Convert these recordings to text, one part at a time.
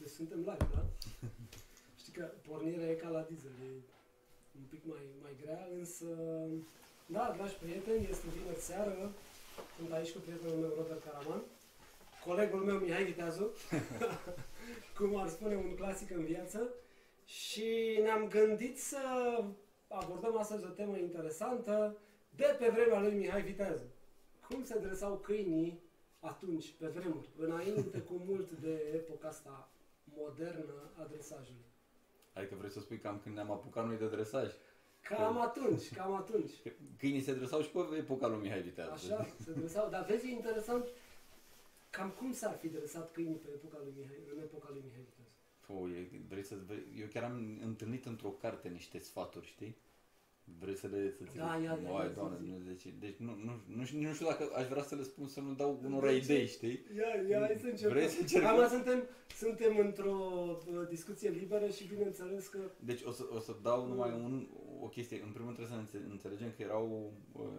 Deci suntem live, da? Știi că pornirea e ca la diesel, e un pic mai grea, însă... Da, dragi prieteni, este vineri seară. Sunt aici cu prietenul meu, Robert Caraman. Colegul meu, Mihai Viteazu. Cum ar spune un clasic în viață. Și ne-am gândit să abordăm astăzi o temă interesantă de pe vremea lui Mihai Viteazu. Cum se adresau câinii atunci, pe vremuri, înainte cu mult de epoca asta modernă a dresajului. Adică vrei să spui cam când ne-am apucat noi de dresaj? Cam atunci. Câinii se dresau și pe epoca lui Mihai Viteazu. Așa, se dresau. Dar vezi, e interesant, cam cum s-ar fi dresat câinii pe epoca lui Mihai, în epoca lui Mihai Viteazu? Eu chiar am întâlnit într-o carte niște sfaturi, știi? Vrei să le ți Da, ia, Doamne Dumnezeu, deci nu știu dacă aș vrea să le spun, să nu dau unora idei, știi? Ia, hai să încercăm. Vrei să încercăm? Acum suntem într-o discuție liberă și bineînțeles că... Deci o să dau numai o chestie. În primul rând trebuie să înțelegem că erau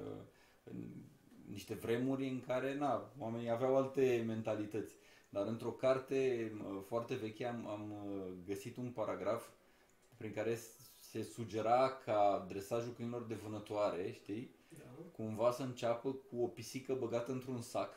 niște vremuri în care oamenii aveau alte mentalități. Dar într-o carte foarte veche am găsit un paragraf prin care se sugera ca dresajul câinilor de vânătoare, știi? Da. Cumva să înceapă cu o pisică băgată într-un sac.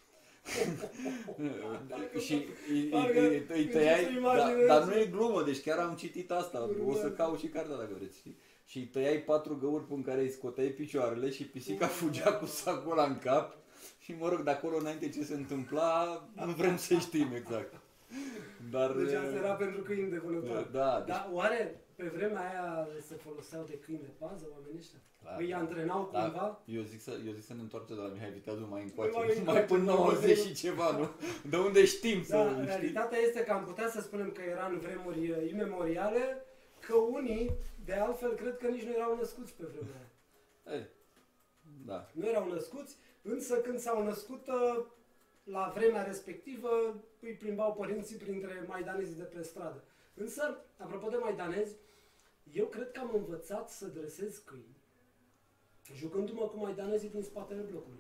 Și îi tăiai, dar nu e glumă, deci chiar am citit asta, o să caut și cartea dacă vreți, știi? Și îi tăiai 4 găuri pe care îi scoteai picioarele și pisica fugea cu sacul ăla în cap. Și mă rog, de acolo înainte ce se întâmpla, nu vrem să știm exact. Dar, deci asta era pentru câini de vânătoare. Da, dar oare pe vremea aia se foloseau de câini de pază oamenii ăștia? Îi antrenau cumva? Eu zic să ne întoarcem de la Mihai Viteazu mai încoace, mai până 90 și ceva, nu? De unde știm să realitatea este că am putea să spunem că era în vremuri imemoriale, că unii, de altfel, cred că nici nu erau născuți pe vremea aia. Da. Nu erau născuți, însă când s-au născut, la vremea respectivă, îi plimbau părinții printre maidanezii de pe stradă. Însă, apropo de maidanezi, eu cred că am învățat să dresez câini, jucându-mă cu maidanezii din spatele blocului.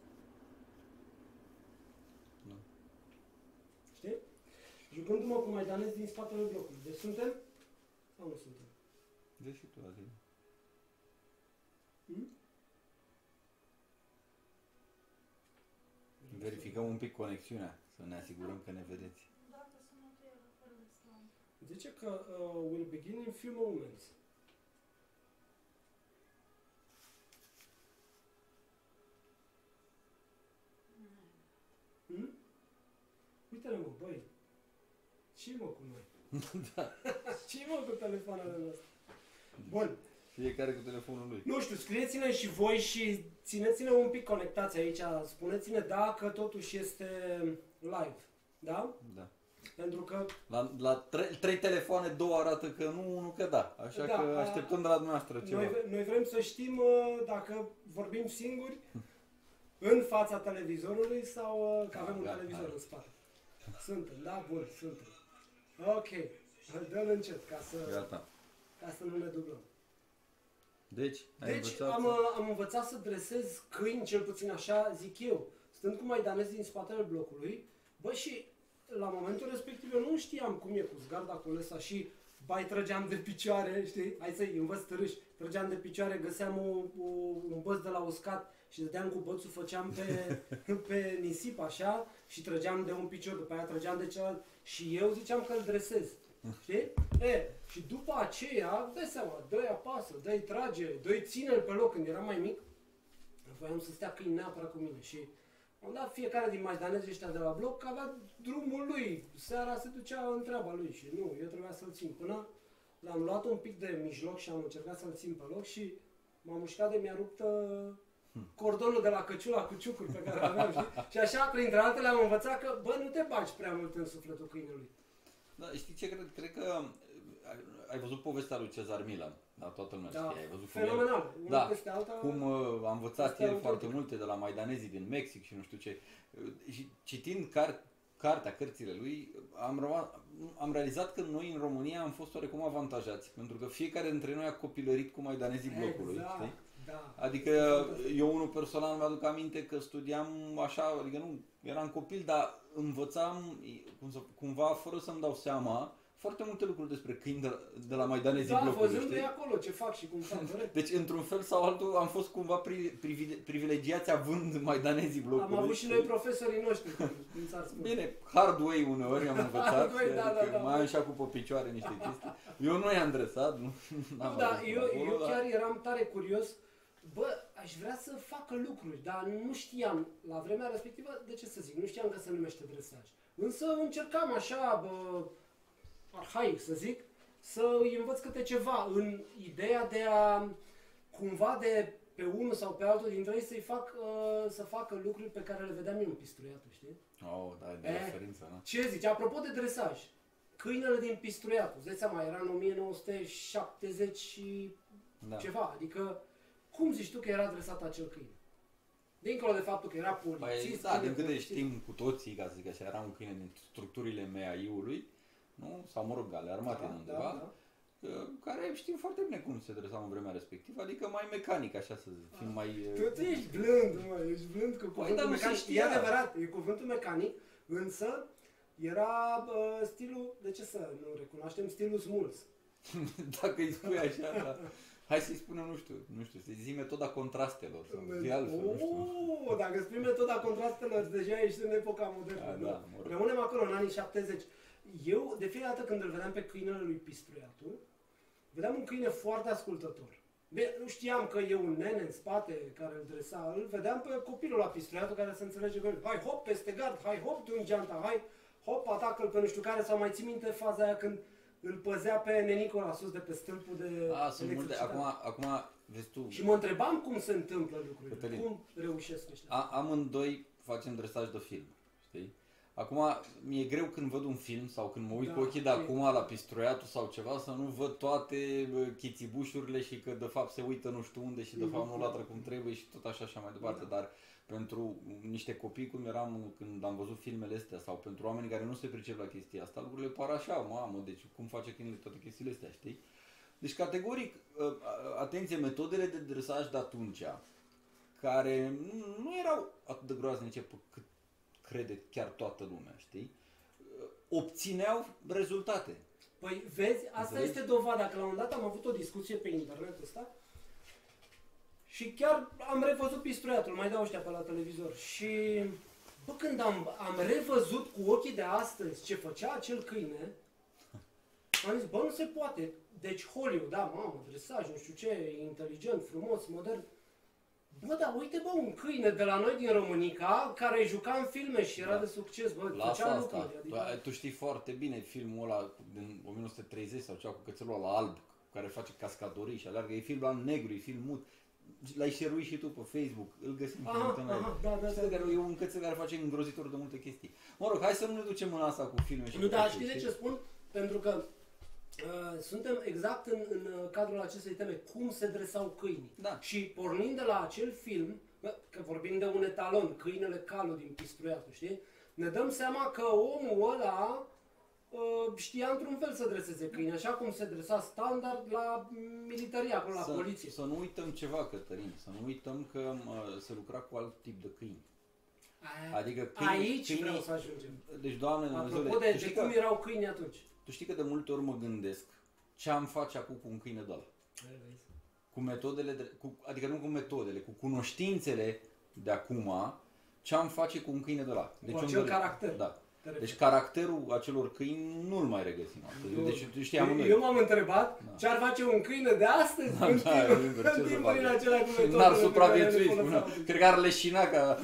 Nu. Știi? Jucându-mă cu maidanezi din spatele blocului. Deci suntem? Sau nu suntem? Deci și tu azi. Verificăm un pic conexiunea, să ne asigurăm că ne vedeți. Zice că will begin in few moments. Uite-le mă, băi, ce mă cu noi? Da. Ce mă cu telefoanele noastre? Bun. Fiecare cu telefonul lui. Nu știu, scrieți-ne și voi și țineți-ne un pic conectați aici. Spuneți-ne dacă totuși este live. Da? Da. Pentru că... La 3 telefoane, 2 arată că nu, unul că da. Așa că așteptăm de la dumneavoastră ceva. Noi vrem să știm dacă vorbim singuri în fața televizorului sau că avem un televizor în spate. Suntem, da? Bun, suntem. Ok. Dă-l încet ca să nu ne dublăm. Deci am învățat să dresez câini, cel puțin așa zic eu, stând cu maidanezi din spatele blocului. Bă, și la momentul respectiv eu nu știam cum e cu zgarda, cu lesa și trăgeam de picioare, știi? Hai să-i învăț târâși. Trăgeam de picioare, găseam un băț de la uscat și dădeam cu bățul, făceam pe nisip așa și trăgeam de un picior, după aia trăgeam de celălalt și eu ziceam că îl dresez. Știi? Și după aceea, dai seama, dă-i apasă, dă-i trage, dă-i ține-l pe loc. Când eram mai mic, voiam să stea câini neapărat cu mine și am dat fiecare din maidanezii ăștia de la bloc că avea drumul lui. Seara se ducea în treaba lui și nu, eu trebuia să-l țin. Până l-am luat un pic de mijloc și am încercat să-l țin pe loc și m-am mușcat de mi-a rupt cordonul de la căciula cu ciucuri pe care aveam, știi? Și așa, printre altele, am învățat că, bă, nu te bagi prea mult în sufletul câinelui. Da, știi ce cred că ai văzut povestea lui Cezar Milan, da, toată lumea știe, ai văzut fenomenal. Cum a învățat el foarte multe de la maidanezii din Mexic și nu știu ce. Și citind cărțile lui, am realizat că noi în România am fost oarecum avantajați, pentru că fiecare dintre noi a copilărit cu maidanezii blocului, știi? Da. Adică eu unul personal mi-aduc aminte că studiam așa, adică nu, eram copil, dar învățam cumva fără să-mi dau seama foarte multe lucruri despre câini de la maidanezii blocului, văzându-i acolo ce fac și cum fac, corect. Deci, într-un fel sau altul, am fost cumva privilegiați având maidanezii blocului. Am avut și noi profesorii noștri, cum s-ar spune. Bine, hard way uneori am învățat, da. mai am și acum pe picioare niște chestii. Eu nu i-am dresat, nu am eu chiar eram tare curios. Bă, aș vrea să facă lucruri, dar nu știam, la vremea respectivă, de ce să zic, nu știam că se numește dresaj. Însă încercam așa, arhaic să zic, să îi învăț câte ceva în ideea de a, cumva de pe unul sau pe altul dintre ei să facă lucruri pe care le vedeam eu în Pistruiatul, știi? Oh, da, de referință, da. Ce zici? Apropo de dresaj, câinele din Pistruiatul, îți dai seama, era în 1970 și ceva, adică cum zici tu că era adresat acel câine? Dincolo de faptul că era polițist... Da, din câte știm cu toții, ca să zic așa, era un câine din structurile MAI-ului, nu? Sau mă rog, ale armatei undeva, care știm foarte bine cum se dresau în vremea respectivă, adică mai mecanic, așa să fim mai... Tu ești blând, mă, ești blând cu cuvântul mecanic. E adevărat, e cuvântul mecanic, însă era stilul, de ce să nu recunoaștem, stilul smuls. Dacă îi spui așa, da. Hai să-i spunem, nu știu, să-i zi metoda contrastelor sau zi altfel, nu știu. Dacă spui metoda contrastelor, deja ești în epoca modernă. Da, rămânem acolo, în anii 70. Eu, de fiecare dată când îl vedeam pe câinele lui Pistruiatul, vedeam un câine foarte ascultător. Bine, nu știam că e un nene în spate care îl dresa, îl vedeam pe copilul la Pistruiatul care se înțelege cu el. Hai, hop, peste gard, hai, hop, du-mi geanta, hai, hop, atacă-l pe nu știu care, sau mai ții minte faza aia când îl păzea pe Nenicola sus de pe stâlpul de sunt multe. Acum, vezi tu... Și mă întrebam cum se întâmplă lucrurile, Cătălin, cum reușesc ăștia. Amândoi facem dresaj de film, știi? Acum, mi-e greu când văd un film sau când mă uit cu ochii de acum la Pistruiatul sau ceva să nu văd toate chițibușurile și că de fapt se uită nu știu unde și de fapt nu latră cum trebuie și tot așa mai departe, dar pentru niște copii cum eram când am văzut filmele astea sau pentru oameni care nu se pricep la chestia asta, lucrurile par așa, mamă, deci cum face câinele toate chestiile astea, știi? Deci categoric, atenție, metodele de dresaj de atunci, care nu erau atât de groaznice cât crede chiar toată lumea, știi? Obțineau rezultate. Păi vezi, asta este dovada, că la un moment dat am avut o discuție pe internetul ăsta și chiar am revăzut Pistruiatul, mai dau ăștia pe la televizor și când am revăzut cu ochii de astăzi ce făcea acel câine, am zis, nu se poate. Deci Hollywood, mamă, dresaj, nu știu ce, inteligent, frumos, modern. Dar uite, un câine de la noi din Românica care juca în filme și era de succes, făcea lucruri. Adică... Tu știi foarte bine filmul ăla din 1930 sau ceva cu cățelul ăla alb, care face cascadorii și alergă, e film la negru, e film mut. L-ai șeruit și tu pe Facebook, îl găsim pe internet. E un cățel care face îngrozitor de multe chestii. Mă rog, hai să nu ne ducem în asta cu filme și... Nu, dar știi de ce spun? Pentru că suntem exact în cadrul acestei teme, cum se dresau câinii. Da. Și pornind de la acel film, că vorbim de un etalon, câinele Calu din Pistruiatul, știi? Ne dăm seama că omul ăla știa într-un fel să dreseze câini, așa cum se dresa standard la militarie, acolo la poliție. Să nu uităm ceva, Cătălin, să nu uităm că se lucra cu alt tip de câini. Adică aici vreau să ajungem. Deci, Doamne Dumnezeule, apropo de cum erau câini atunci. Tu știi că de multe ori mă gândesc ce am face acum cu un câine de ăla. Cu metodele, adică nu cu metodele, cu cunoștințele de acum, ce am face cu un câine de ăla. Deci cu acel caracter. Da. Deci caracterul acelor câini nu-l mai regăsim astăzi. Deci tu știi amândoi. Eu m-am întrebat ce ar face un câine de astăzi în timpurile acelea cu metodele. N-ar supraviețui, spunea. Cred că ar leșina ca...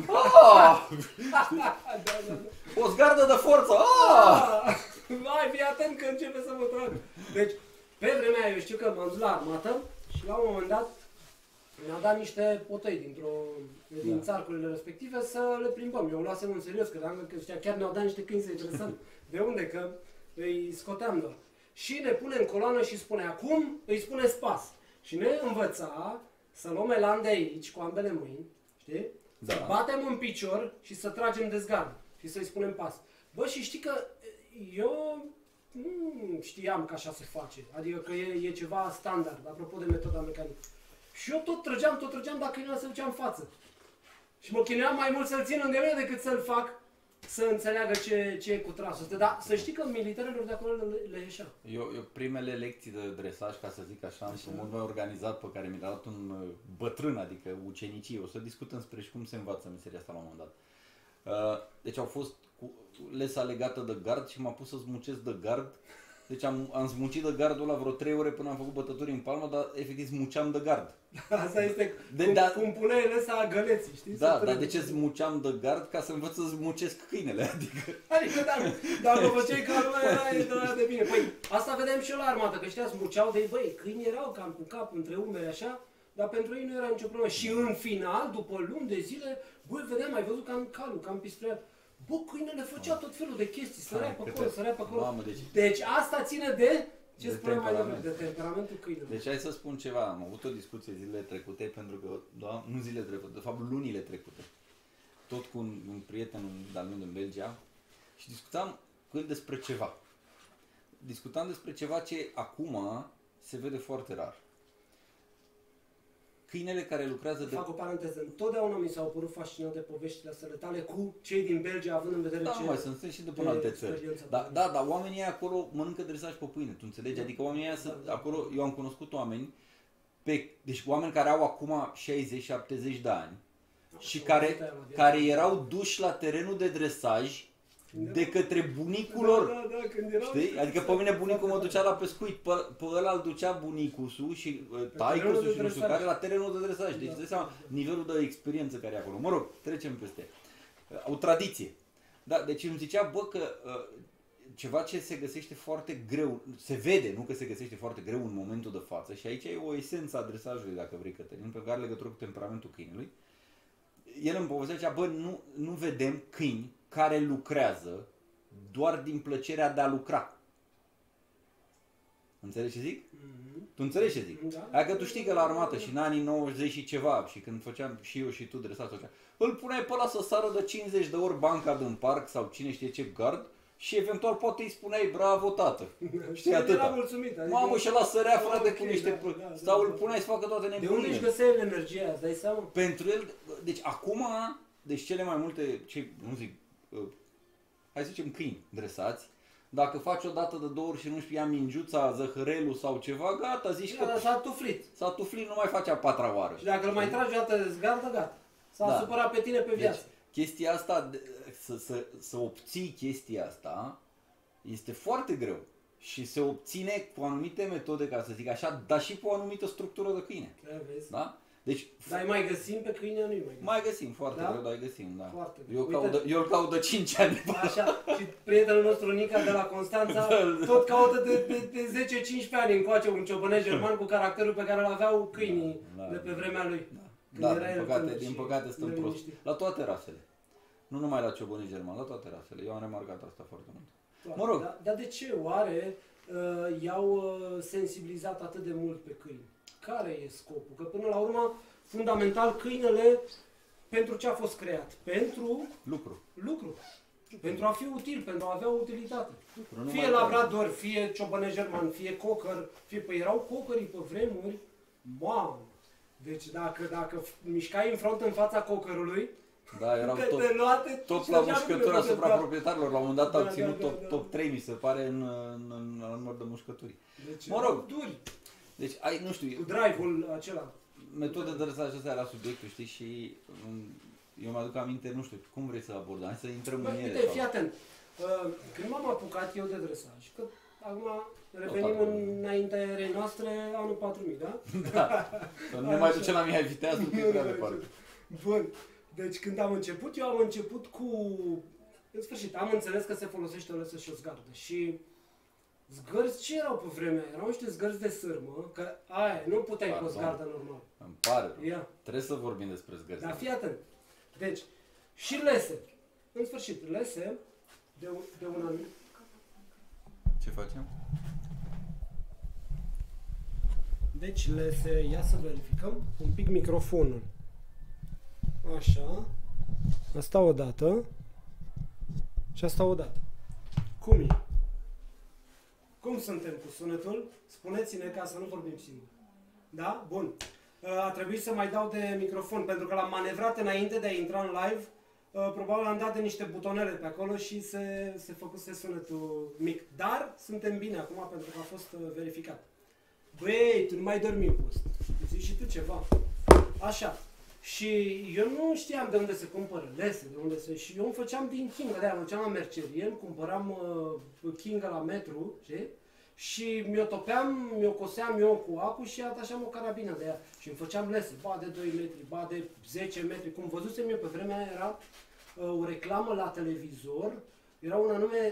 O zgardă de forță! Vai, fii atent că începe să mă trag. Deci, pe vremea aia, eu știu că m-am dus la armată și la un moment dat mi-a dat niște potăi din țarcurile respective să le plimbăm. Eu luasem în serios, că chiar ne-au dat niște câini să-i dresăm. De unde? Că îi scoteam doar. Și ne pune în coloană și spune, acum îi spune spas. Și ne învăța să luăm elan de aici, cu ambele mâini, știi? Da. Să batem în picior și să tragem de zgardă și să-i spunem pas. Bă, și știi că eu nu știam că așa se face. Adică că e ceva standard, apropo de metoda mecanică. Și eu tot trăgeam, dacă câinele se ducea în față. Și mă chinuiam mai mult să-l țin lângă mine decât să-l fac să înțeleagă ce e cu trasul ăsta. Dar să știi că militarilor de acolo le ieșea. Eu primele lecții de dresaj, ca să zic așa, într-un mod mai organizat pe care mi l-a dat un bătrân, adică ucenicii, o să discutăm despre și cum se învață meseria asta la un moment dat. Deci au fost cu lesa legată de gard și m-a pus să smucesc de gard. Deci am smucit de gardul ăla vreo 3 ore până am făcut bătături în palmă, dar efectiv smuceam de gard. Asta este cum puneai lesa găleții, știi? Da, dar de ce smuceam de gard? Ca să învăț să smucesc câinele, Adică dacă făceai ca lumea era de bine. Păi asta vedeam și eu la armată, că ăștia smuceau de băi, câinii erau cam cu cap între umeri așa, dar pentru ei nu era nicio problemă. Și în final, după luni de zile, băi, vedeam, ai văzut cam calul, cam pistolet. Bă, câinele făcea tot felul de chestii, sărea pe acolo, sărea pe acolo. Mamă, deci asta ține de, ce spuneam mai devreme, de temperamentul câinelui. Deci hai să spun ceva, am avut o discuție zilele trecute, pentru că, da, nu zilele trecute, de fapt lunile trecute, tot cu un prieten de-al meu din Belgia și discutam cu el despre ceva. Discutam despre ceva ce acum se vede foarte rar. Câinele care lucrează de... Fac o paranteză. Întotdeauna mi s-au părut fascinante poveștile astea tale cu cei din Belgia, având în vedere da, ce... Da, mai sunt și după în alte țări. Da, oamenii acolo mănâncă dresaj pe pâine, tu înțelegi? Adică oamenii acolo, eu am cunoscut oameni, deci oameni care au acum 60-70 de ani și care erau duși la terenul de dresaj de către bunicul lor. Știi? Adică pe mine bunicul mă ducea la pescuit, pe ăla îl ducea bunicusul și taicusul și nu știu care la terenul de dresaj. Deci dai seama nivelul de experiență care e acolo. Mă rog, trecem peste. O tradiție. Da, deci îmi zicea, bă, că ceva ce se găsește foarte greu, se vede, nu că se găsește foarte greu în momentul de față și aici e o esență a dresajului, dacă vrei, Cătălin, pe care are legătură cu temperamentul câinului. El îmi povestea, bă, nu vedem câini care lucrează doar din plăcerea de a lucra. Înțelegi ce zic? Tu înțelegi ce zic? Da. Adică tu știi că la armată și în anii 90 și ceva, și când făceam și eu și tu dresaj, îl puneai pe ăla să sară de 50 de ori banca din parc sau cine știe ce gard și eventual poate îi spuneai bravo tată. Știi atâta. Mulțumit, adică mamă, și ăla sărea frate cu niște sau îl puneai să facă toate nebunile. De unde își găseai energia, îți dai seama? Pentru el, deci acum, deci cele mai multe, nu zic, hai să zicem câini dresați, dacă faci o dată de 2 ori și nu știu, ia mingiuța, zăhărelul sau ceva, gata, zici că s-a tuflit. S-a tuflit, nu mai face a 4-a oară. Și dacă îl mai tragi o dată de zgardă, gata. S-a supărat pe tine pe viață. Deci, chestia asta, să obții chestia asta, este foarte greu. Și se obține cu anumite metode, ca să zic așa, dar și cu o anumită structură de câine. Vezi? Da? Deci, dar mai găsim pe câine, nu-i mai găsim. Mai găsim, foarte greu, dar îi găsim, da. Foarte eu îl caut de 5 ani. Așa, și prietenul nostru Nica de la Constanța tot caută de 10-15 ani încoace un ciobăneș german cu caracterul pe care îl aveau câinii de pe vremea lui. Da, din păcate stăm prost. La toate rasele. Nu numai la ciobăneș german, la toate rasele. Eu am remarcat asta foarte mult. Mă rog. Dar de ce oare i-au sensibilizat atât de mult pe câini? Care e scopul? Că până la urmă, fundamental, câinele, pentru ce a fost creat? Pentru lucru. Pentru a fi util, pentru a avea o utilitate. Fie labrador, fie ciobăneș german, fie cocker, păi erau cockerii pe vremuri, mamă! Deci dacă mișcai în front în fața cockerului, da, erau tot la mușcături asupra proprietarilor. La un moment dat au ținut top 3, mi se pare, în număr de mușcături. Deci, mă rog, duri. Deci, nu știu... Cu drive-ul acela. Metoda de dresaj asta era subiectul, știi, și eu mă aduc aminte, nu știu, cum vrei să abordăm, hai să intrăm în ele. Uite, fii atent. Când m-am apucat eu de dresaj, că acum revenim înaintea noastre, anul 4000, da? Da, să nu ne mai ducem la Mihai Viteazu, că e prea departe. Bun, deci când am început, eu am început cu... În sfârșit, am înțeles că se folosește o lăsă și o zgardă și... Zgărzi ce erau pe vremea? Erau niște zgărzi de sârmă, că aia, nu puteai cu o zgardă normal. Îmi pare rău. Trebuie să vorbim despre zgărzi. Dar fii atent. Deci, și lese. În sfârșit, lese de un anumit... Ce facem? Deci lese, ia să verificăm un pic microfonul. Așa. Asta o dată. Și asta o dată. Cum e? Cum suntem cu sunetul? Spuneți-ne ca să nu vorbim singur. Da? Bun. A trebuit să mai dau de microfon, pentru că l-am manevrat înainte de a intra în live. Probabil am dat de niște butonele pe acolo și se făcuse sunetul mic. Dar suntem bine acum pentru că a fost verificat. Băi, tu nu mai dormi post. Zici și tu ceva. Așa. Și eu nu știam de unde se cumpără lese, de unde se... Și eu îmi făceam din Kinga, de-aia mergeam la mercerie, îmi cumpăram Kinga la metru, știi? Și mi-o coseam eu cu apă și atașam o carabină de ea. Și îmi făceam lese, ba de 2 metri, ba de 10 metri. Cum văzusem eu pe vremea aia, era o reclamă la televizor, era un anume,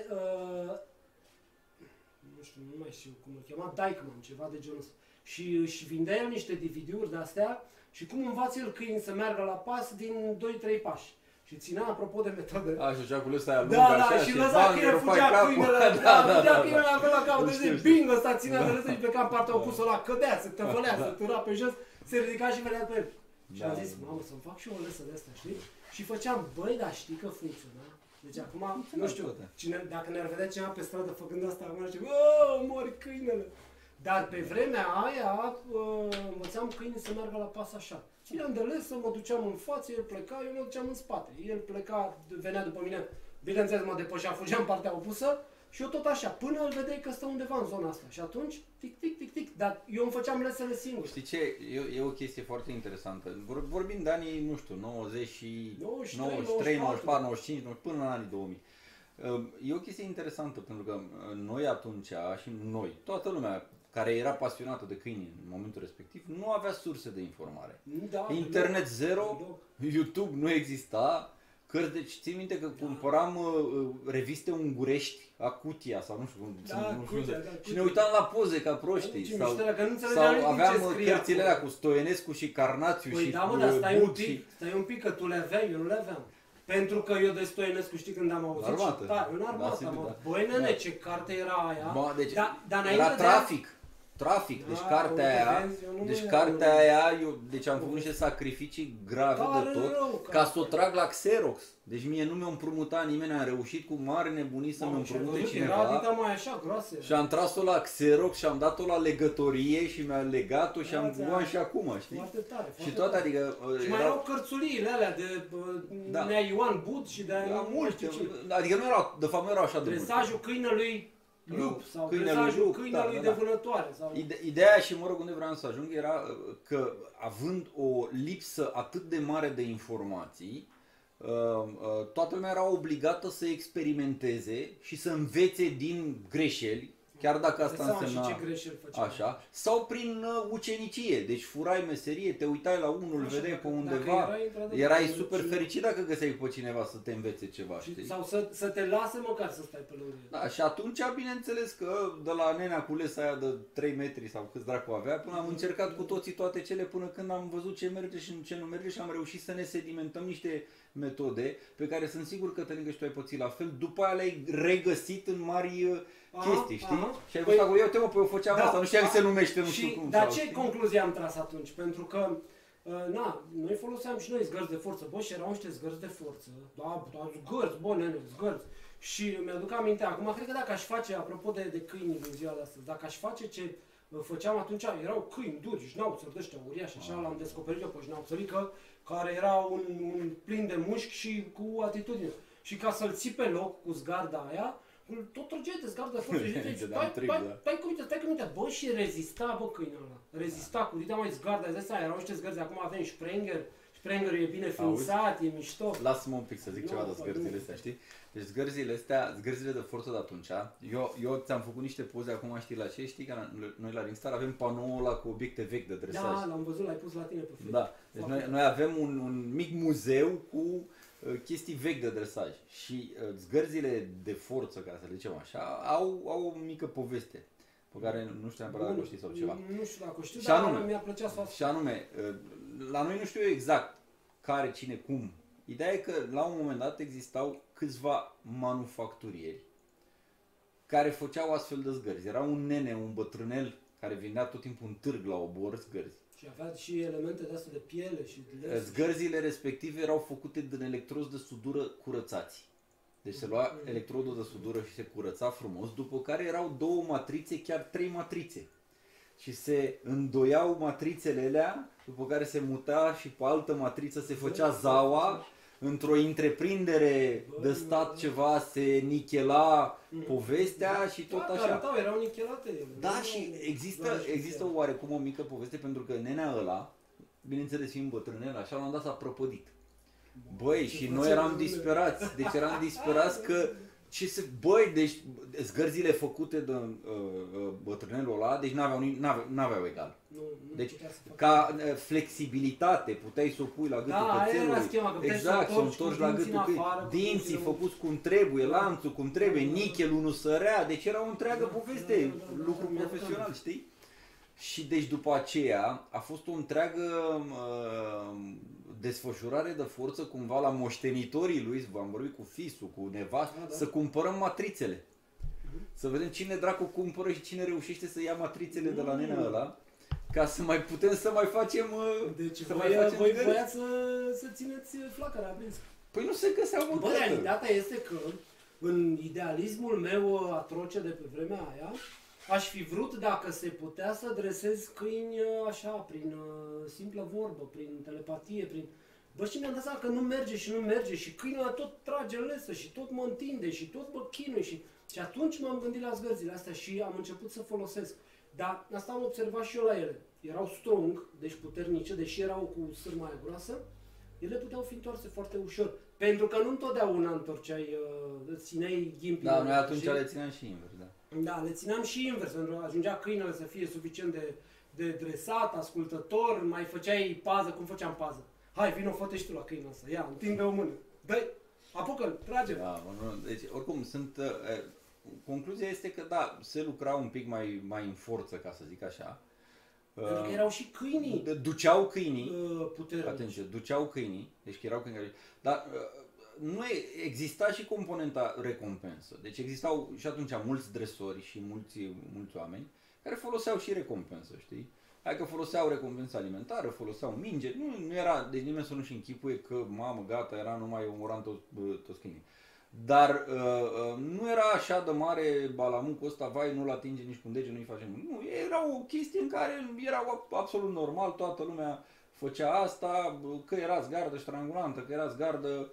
nu știu, nu mai știu cum îl chema, Deichmann, ceva de genul ăsta. Și își vindea el niște DVD-uri de-astea și cum învață el câini să meargă la pas din 2-3 pași. Și ținea, apropo de metode. A, și făcea cu ăsta aia lungă, da, așa, și lăsa câinele, fugea câinele, fugea câinele acolo la capăt, de bing, ăsta ținea de râsul și pleca în partea opusă ăla, cădea, se tăvălea, se tura pe jos, se ridica și venea pe el. Și am zis, mamă, să-mi fac și eu o lesă de asta, știi? Și făceam, băi, dar știi că funcționa? Deci acum, nu știu, dacă ne-ar vedea cineva pe stradă făcând asta, acum ar zice, mori câinele. Dar pe vremea aia învățam câinii să meargă la pas așa. Țineam de lesă, mă duceam în față, el pleca, eu mă duceam în spate. El pleca, venea după mine, bineînțeles mă depășea, fugea în partea opusă și eu tot așa, până îl vedeai că stă undeva în zona asta. Și atunci, tic, tic, tic, tic, dar eu îmi făceam lesele singur. Știi ce? E o chestie foarte interesantă. Vorbim de anii, nu știu, 90 și 93, 94, 95, până în anii 2000. E o chestie interesantă pentru că noi atunci și noi, toată lumea care era pasionată de câini în momentul respectiv, nu avea surse de informare. Da, Internet zero, YouTube nu exista, cărți, deci ții minte că cumpăram reviste ungurești, Acutia sau nu știu, și ne uitam la poze ca proștii. Sau aveam cărțile alea cu Stoienescu și Carnațiu și da, mă, dar stai un pic, că tu le aveai, eu nu le aveam. Pentru că eu de Stoienescu, știi când am auzit? Armată. Da, în armată, mă. Băi, nene, ce carte era aia. Deci, dar era trafic, deci cartea aia, deci am făcut niște sacrificii grave de tot ca să o trag la Xerox. Deci mie nu mi-a împrumutat nimeni, am reușit cu mare nebunii să mi împrumute cineva. Mai așa, groase. Și am tras-o la Xerox și am dat-o la legătorie și mi-a legat-o și am luat și acum, știi? Foarte tare, și tot, adică... Și mai erau cărțuliile alea de Nea Ioan Bud și de multe, adică nu erau, de fapt nu erau așa de multe. Dresajul câinelui lup sau dresajul câinelui de vânătoare. Ideea și, mă rog, unde vreau să ajung era că având o lipsă atât de mare de informații, toată lumea era obligată să experimenteze și să învețe din greșeli, chiar dacă asta însemna așa, sau prin ucenicie. Deci furai meserie, te uitai la unul, îl vedeai pe undeva, erai super fericit dacă găseai pe cineva să te învețe ceva, știi? Sau să te lase măcar să stai pe lângă el. Da, și atunci, bineînțeles că de la nenea cu lesa aia de 3 metri sau câți dracu avea, până am încercat cu toții toate cele, până când am văzut ce merge și ce nu merge și am reușit să ne sedimentăm niște metode pe care sunt sigur că Tănică și tu ai pățit la fel, după aia le-ai regăsit în mari chestii, știi? Și ai văzut acolo, eu eu făceam asta, nu știam că se numește, nu știu cum. Dar ce concluzie am tras atunci? Pentru că, noi foloseam și noi zgărzi de forță, bă, și erau niște zgărzi de forță, zgărzi, bă, nene, zgărzi. Și mi-aduc aminte, acum, cred că dacă aș face, apropo de câini din ziua de astăzi, dacă aș face ce făceam atunci, erau câini duri, șnauțări de ăștia uriași, așa, l-am descoperit eu pe șnauțărică, care era un plin de mușchi și cu atitudine. Și ca să-l ții pe loc cu zgarda aia, tot trăgeai de zgarda de forță și ziceai, stai cu minte, bă, și rezista, bă, câinele ăla. Rezista cu dita mai zgarda, de asta erau niște zgărzi, acum avem Sprenger. Sprengerul e bine finisat, e mișto. Lasă-mă un pic să zic ceva de zgărzile astea, știi? Deci zgărzile de forță de atunci, eu ți-am făcut niște poze acum, știi la ce? Știi că noi la Ringstar avem panoul ăla cu obiecte vechi de dresaj. Da, l-am văzut, l-ai pus la tine pe Facebook. Da, deci noi avem un mic muzeu cu chestii vechi de dresaj și zgărzile de forță, ca să le zicem așa, au o mică poveste pe care nu știu neapărat dacă o știi sau ceva. Nu știu dacă o știu, dar mi-a plăcea să o și anume, la noi nu știu eu exact care, cine, cum. Ideea e că la un moment dat existau câțiva manufacturieri care făceau astfel de zgărzi. Era un nene, un bătrânel care vindea tot timpul în târg la obor zgărzi. Și avea și elemente de astea de piele și de zgărzile respective erau făcute din electrozi de sudură curățați. Deci se lua electrodul de sudură și se curăța frumos, după care erau 2 matrițe, chiar 3 matrițe. și se îndoiau matrițele alea, după care se muta și pe altă matriță se făcea zaua, într-o întreprindere de stat ceva se nichela povestea și tot așa. Da, erau nichelate ele. Da, și există oarecum o mică poveste, pentru că nenea ăla, bineînțeles fiind bătrânel, așa, la un dat s-a prăpădit. Băi, și noi eram disperați, deci eram disperați că băi, deci zgărzile făcute de bătrânelul ăla, deci n-aveau egal. Deci ca flexibilitate puteai să o pui la gâtul cățelului. Exact, să o întorci la gâtul dinții făcuți cum trebuie, lanțul cum trebuie, nichelul nu sărea, deci era o întreagă poveste, lucru profesional, știi? Și deci după aceea a fost o întreagă desfășurare de forță cumva la moștenitorii lui, v-am vorbit cu fisul, cu nevastă, să cumpărăm matrițele. Să vedem cine dracu cumpără și cine reușește să ia matrițele de la nenea ăla, ca să mai putem să mai facem... Deci voi voiați să țineți flacăra aprinsă. Păi nu se găseau măcar. Bă, realitatea este că în idealismul meu atroce de pe vremea aia, aș fi vrut, dacă se putea, să dresez câini așa, prin simplă vorbă, prin telepatie, prin... Bă, și mi-am dat seama că nu merge și nu merge și câinele tot trage lesă și tot mă întinde și tot mă chinui și atunci m-am gândit la zgărzile astea și am început să folosesc. Dar asta am observat și eu la ele. Erau strong, deci puternice, deși erau cu sârma aia groasă, ele puteau fi întoarse foarte ușor. Pentru că nu întotdeauna întorceai, țineai ghimpii. Da, noi atunci le țineam și invers, da. Da, le țineam și invers, pentru că ajungea câinele să fie suficient de dresat, ascultător, mai făceai pază, cum făceam pază. Hai, vino, fă-te și tu la câinea asta, ia, întinde o mână, dă-i, apucă-l, trage. Da, deci oricum sunt, concluzia este că da, se lucra un pic mai în forță, ca să zic așa. Pentru că erau și câinii. Duceau câinii, puternici. atenție, duceau câinii, deci erau câini care... Dar nu exista și componenta recompensă. Deci existau și atunci mulți dresori și mulți oameni care foloseau și recompensă, știi? Hai că foloseau recompensă alimentară, foloseau minge, nu era, deci nimeni să nu-și închipuie că, mamă, gata, era numai omoram toți câinii. Dar nu era așa de mare balamucul ăsta, vai, nu-l atinge nici cu dege, nu-i facem. Nu, era o chestie în care era absolut normal, toată lumea făcea asta, că erați gardă strangulantă, că erați gardă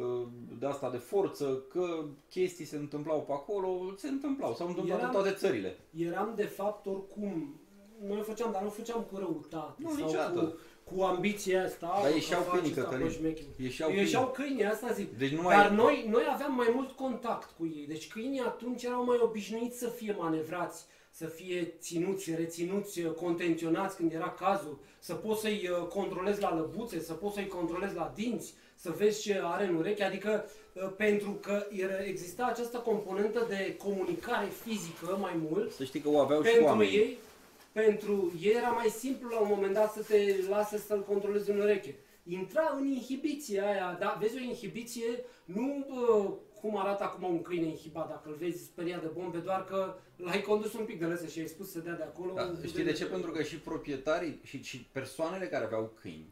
de asta de forță, că chestii se întâmplau pe acolo, se întâmplau, s-au întâmplat în toate țările. Eram de fapt oricum, noi făceam, dar nu făceam cu răutate. Nu, niciodată. Cu ambiția asta. Dar ieșeau câinii, Cătălin. Ieșeau câinii, asta zic. Deci dar noi aveam mai mult contact cu ei. Deci câinii atunci erau mai obișnuiți să fie manevrați, să fie ținuți, reținuți, contenționați când era cazul, să poți să-i controlezi la lăbuțe, să poți să-i controlezi la dinți, să vezi ce are în ureche, adică pentru că exista această componentă de comunicare fizică mai mult. Să știi că o aveau și oamenii. Pentru ei era mai simplu la un moment dat să te lase să-l controlezi în ureche. Intra în inhibiția aia, da, vezi o inhibiție, nu cum arată acum un câine inhibat, dacă îl vezi speriat de bombe, doar că l-ai condus un pic de lăsă și ai spus să dea de acolo. Da, știi de ce? Pentru că și proprietarii și persoanele care aveau câini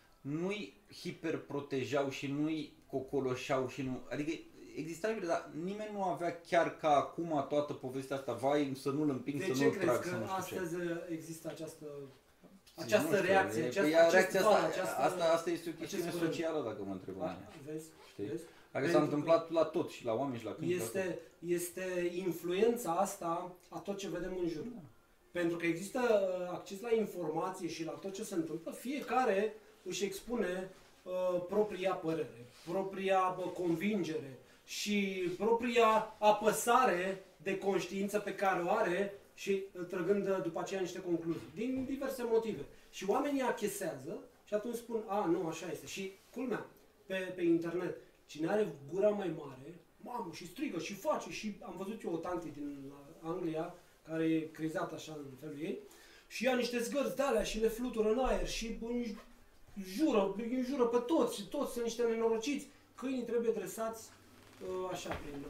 nu-i hiperprotejau și nu-i cocoloșeau și nu... Adică exista, dar nimeni nu avea chiar ca acum toată povestea asta, vai, să nu-l împing, să nu-l trag, să nu știu ce. De ce crezi că astăzi există această reacție? Asta este o chestiune socială, dacă mă întreb. Vezi? Dacă s-a întâmplat la tot, și la oameni și la câini. Este influența asta a tot ce vedem în jur. Da. Pentru că există acces la informație și la tot ce se întâmplă, fiecare își expune propria părere, propria convingere și propria apăsare de conștiință pe care o are și trăgând după aceea niște concluzii, din diverse motive. Și oamenii achesează și atunci spun, a, nu, așa este. Și culmea, pe internet, cine are gura mai mare, mamă, și strigă și face, și am văzut eu o tanti din Anglia, care e crizată așa în felul ei, și ia niște zgărzi de alea și le flutură în aer și înjură pe toți și toți sunt niște nenorociți. Câinii trebuie dresați așa, prin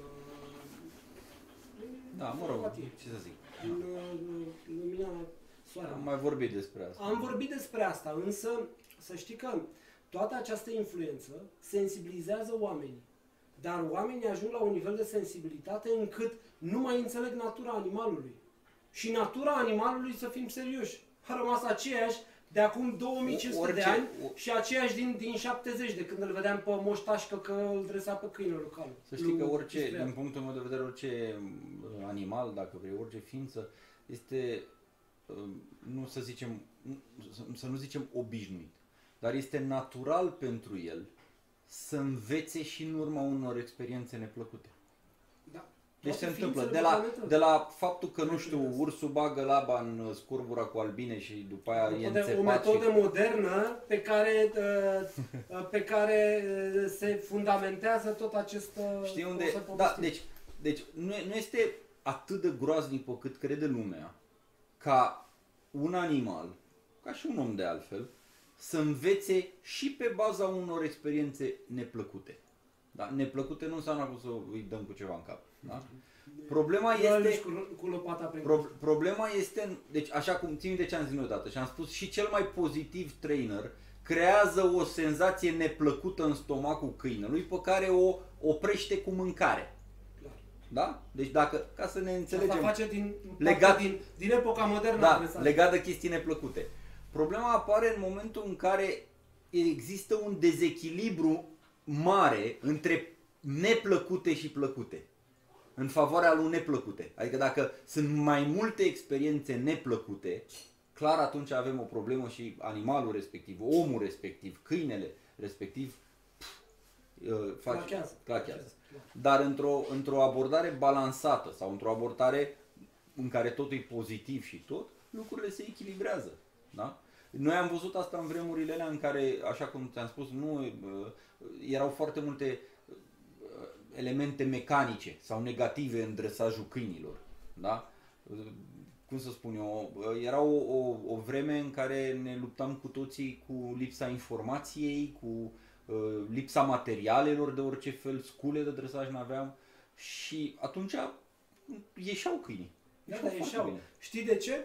da, mă rog, ce să zic. În lumina soarelui. Am mai vorbit despre asta. Am vorbit despre asta, însă să știi că toată această influență sensibilizează oamenii. Dar oamenii ajung la un nivel de sensibilitate încât nu mai înțeleg natura animalului. și natura animalului, să fim serioși, a rămas aceeași de acum 2500 de ani și aceeași din 70, de când îl vedeam pe Moș Tașcă că îl dresa pe câine local. Să știi că orice, din punctul meu de vedere, orice animal, dacă vrei, orice ființă, este, nu să zicem, să nu zicem obișnuit, dar este natural pentru el să învețe și în urma unor experiențe neplăcute. Da. Deci se întâmplă, de la faptul că, nu știu, ursul bagă laba în scurbura cu albine și după aia e înțepat. O metodă modernă pe care se fundamentează tot acest... Știi unde? Da, deci nu este atât de groaznic pe cât crede lumea ca un animal, ca și un om de altfel, să învețe și pe baza unor experiențe neplăcute. Da? Neplăcute nu înseamnă că să îi dăm cu ceva în cap. Da? Problema este, deci așa cum țin de ce am zis noi odată și am spus, și cel mai pozitiv trainer creează o senzație neplăcută în stomacul câinelui pe care o oprește cu mâncare. Da? Deci dacă, ca să ne înțelegem, asta face din epoca modernă. Da, legat de chestii neplăcute. Problema apare în momentul în care există un dezechilibru mare între neplăcute și plăcute, în favoarea lui neplăcute. Adică dacă sunt mai multe experiențe neplăcute, clar atunci avem o problemă și animalul respectiv, omul respectiv, câinele respectiv clachează. Dar într-o abordare balansată sau într-o abordare în care totul e pozitiv și tot, lucrurile se echilibrează. Da? Noi am văzut asta în vremurile alea în care, așa cum ți-am spus, nu erau foarte multe elemente mecanice sau negative în dresajul câinilor. Da? Cum să spun eu, era o vreme în care ne luptam cu toții cu lipsa informației, cu lipsa materialelor de orice fel, scule de dresaj n-aveam și atunci ieșeau câinii. Ieșeau. Știi de ce?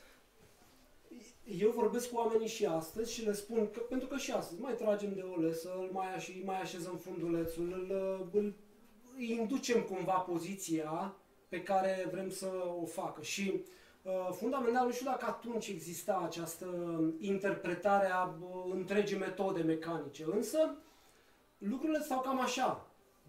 Eu vorbesc cu oamenii și astăzi și le spun că, pentru că și astăzi mai tragem de o lesă, mai așezăm fundulețul, îi inducem cumva poziția pe care vrem să o facă. Și fundamental, nu știu dacă atunci exista această interpretare a întregii metode mecanice, însă lucrurile stau cam așa,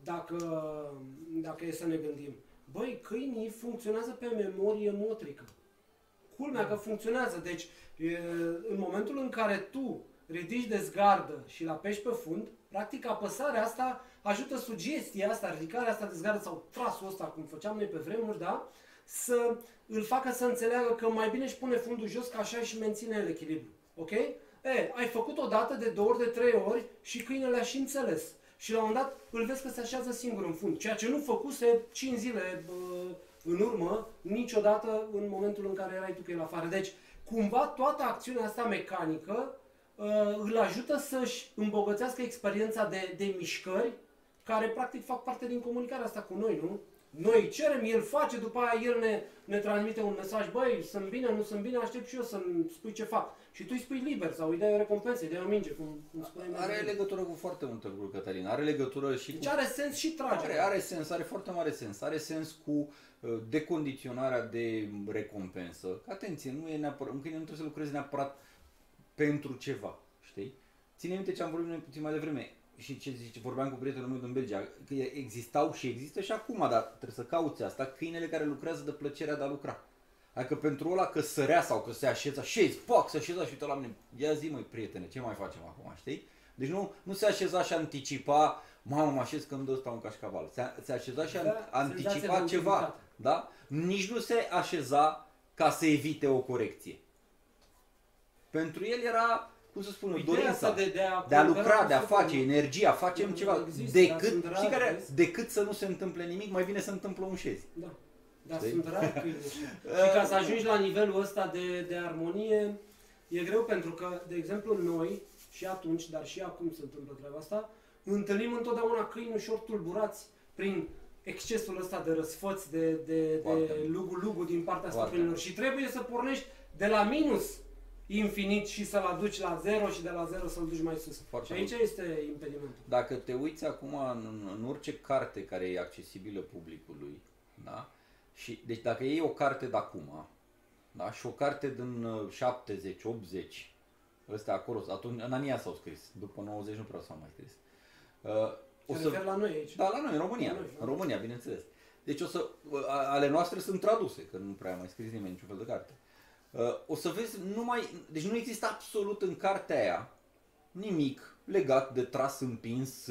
dacă e să ne gândim. Băi, câinii funcționează pe memorie motrică. Culmea că funcționează, deci în momentul în care tu ridici de zgardă și îl apeși pe fund, practic apăsarea asta ajută sugestia asta, ridicarea asta de zgardă sau trasul ăsta, cum făceam noi pe vremuri, da? Să îl facă să înțeleagă că mai bine își pune fundul jos, că așa și menține el echilibru. Ok? Ai făcut o dată, de 2 ori, de 3 ori și câinele a și înțeles. Și la un moment dat îl vezi că se așează singur în fund, ceea ce nu făcuse 5 zile în urmă, niciodată în momentul în care erai tu cu el afară. Deci, cumva toată acțiunea asta mecanică îl ajută să-și îmbogățească experiența de mișcări, care practic fac parte din comunicarea asta cu noi, nu? Noi cerem, el face, după aia el ne transmite un mesaj, băi, sunt bine, nu sunt bine, aștept și eu să-mi spui ce fac. Și tu îi spui liber sau îi dai o recompensă, îi dai o minge, cum spuneai. Are legătură cu foarte multe lucruri, Cătălin. Are legătură și deci are sens și trage. Are sens, are foarte mare sens. Are sens cu decondiționarea de recompensă. Atenție, nu e neapărat, în câine nu trebuie să lucrezi neapărat pentru ceva, știi? Ține minte ce am vorbit noi puțin mai devreme. Și ce vorbeam cu prietenul meu din Belgia, că existau și există și acum, dar trebuie să cauți asta, câinele care lucrează de plăcerea de a lucra. Adică pentru ăla că sărea sau că se așeza, se așeza și uite la mine, ia zi măi prietene, ce mai facem acum, știi? Deci nu se așeza și anticipa, mamă mă așez că îmi dă ăsta un cașcaval, se așeza și anticipa ceva, da? Nici nu se așeza ca să evite o corecție. Pentru el era, cum să spun eu, dorința de a lucra, de a face, energia, facem ceva, decât să nu se întâmple nimic, mai bine să întâmplă un șez. Da. Dar sunt rari câini. Și ca să ajungi la nivelul ăsta de armonie, e greu pentru că, de exemplu, noi, și atunci, dar și acum se întâmplă treaba asta, întâlnim întotdeauna câini ușor tulburați prin excesul ăsta de răsfăț, de lugu-lugu din partea stăpânilor. Și trebuie să pornești de la minus infinit și să-l aduci la 0 și de la 0 să-l duci mai sus. Și aici este impedimentul. Dacă te uiți acum în orice carte care e accesibilă publicului, da? Și, deci dacă iei o carte de acum Da? Și o carte din 70, 80, ăstea acolo, atunci, în anii s-au scris, după 90 nu prea s-au mai scris. O să... la noi aici? Da, la noi, în România, în România, bineînțeles. Deci ale noastre sunt traduse, că nu prea mai scris nimeni niciun fel de carte. O să vezi, deci nu există absolut în cartea aia nimic legat de tras, împins,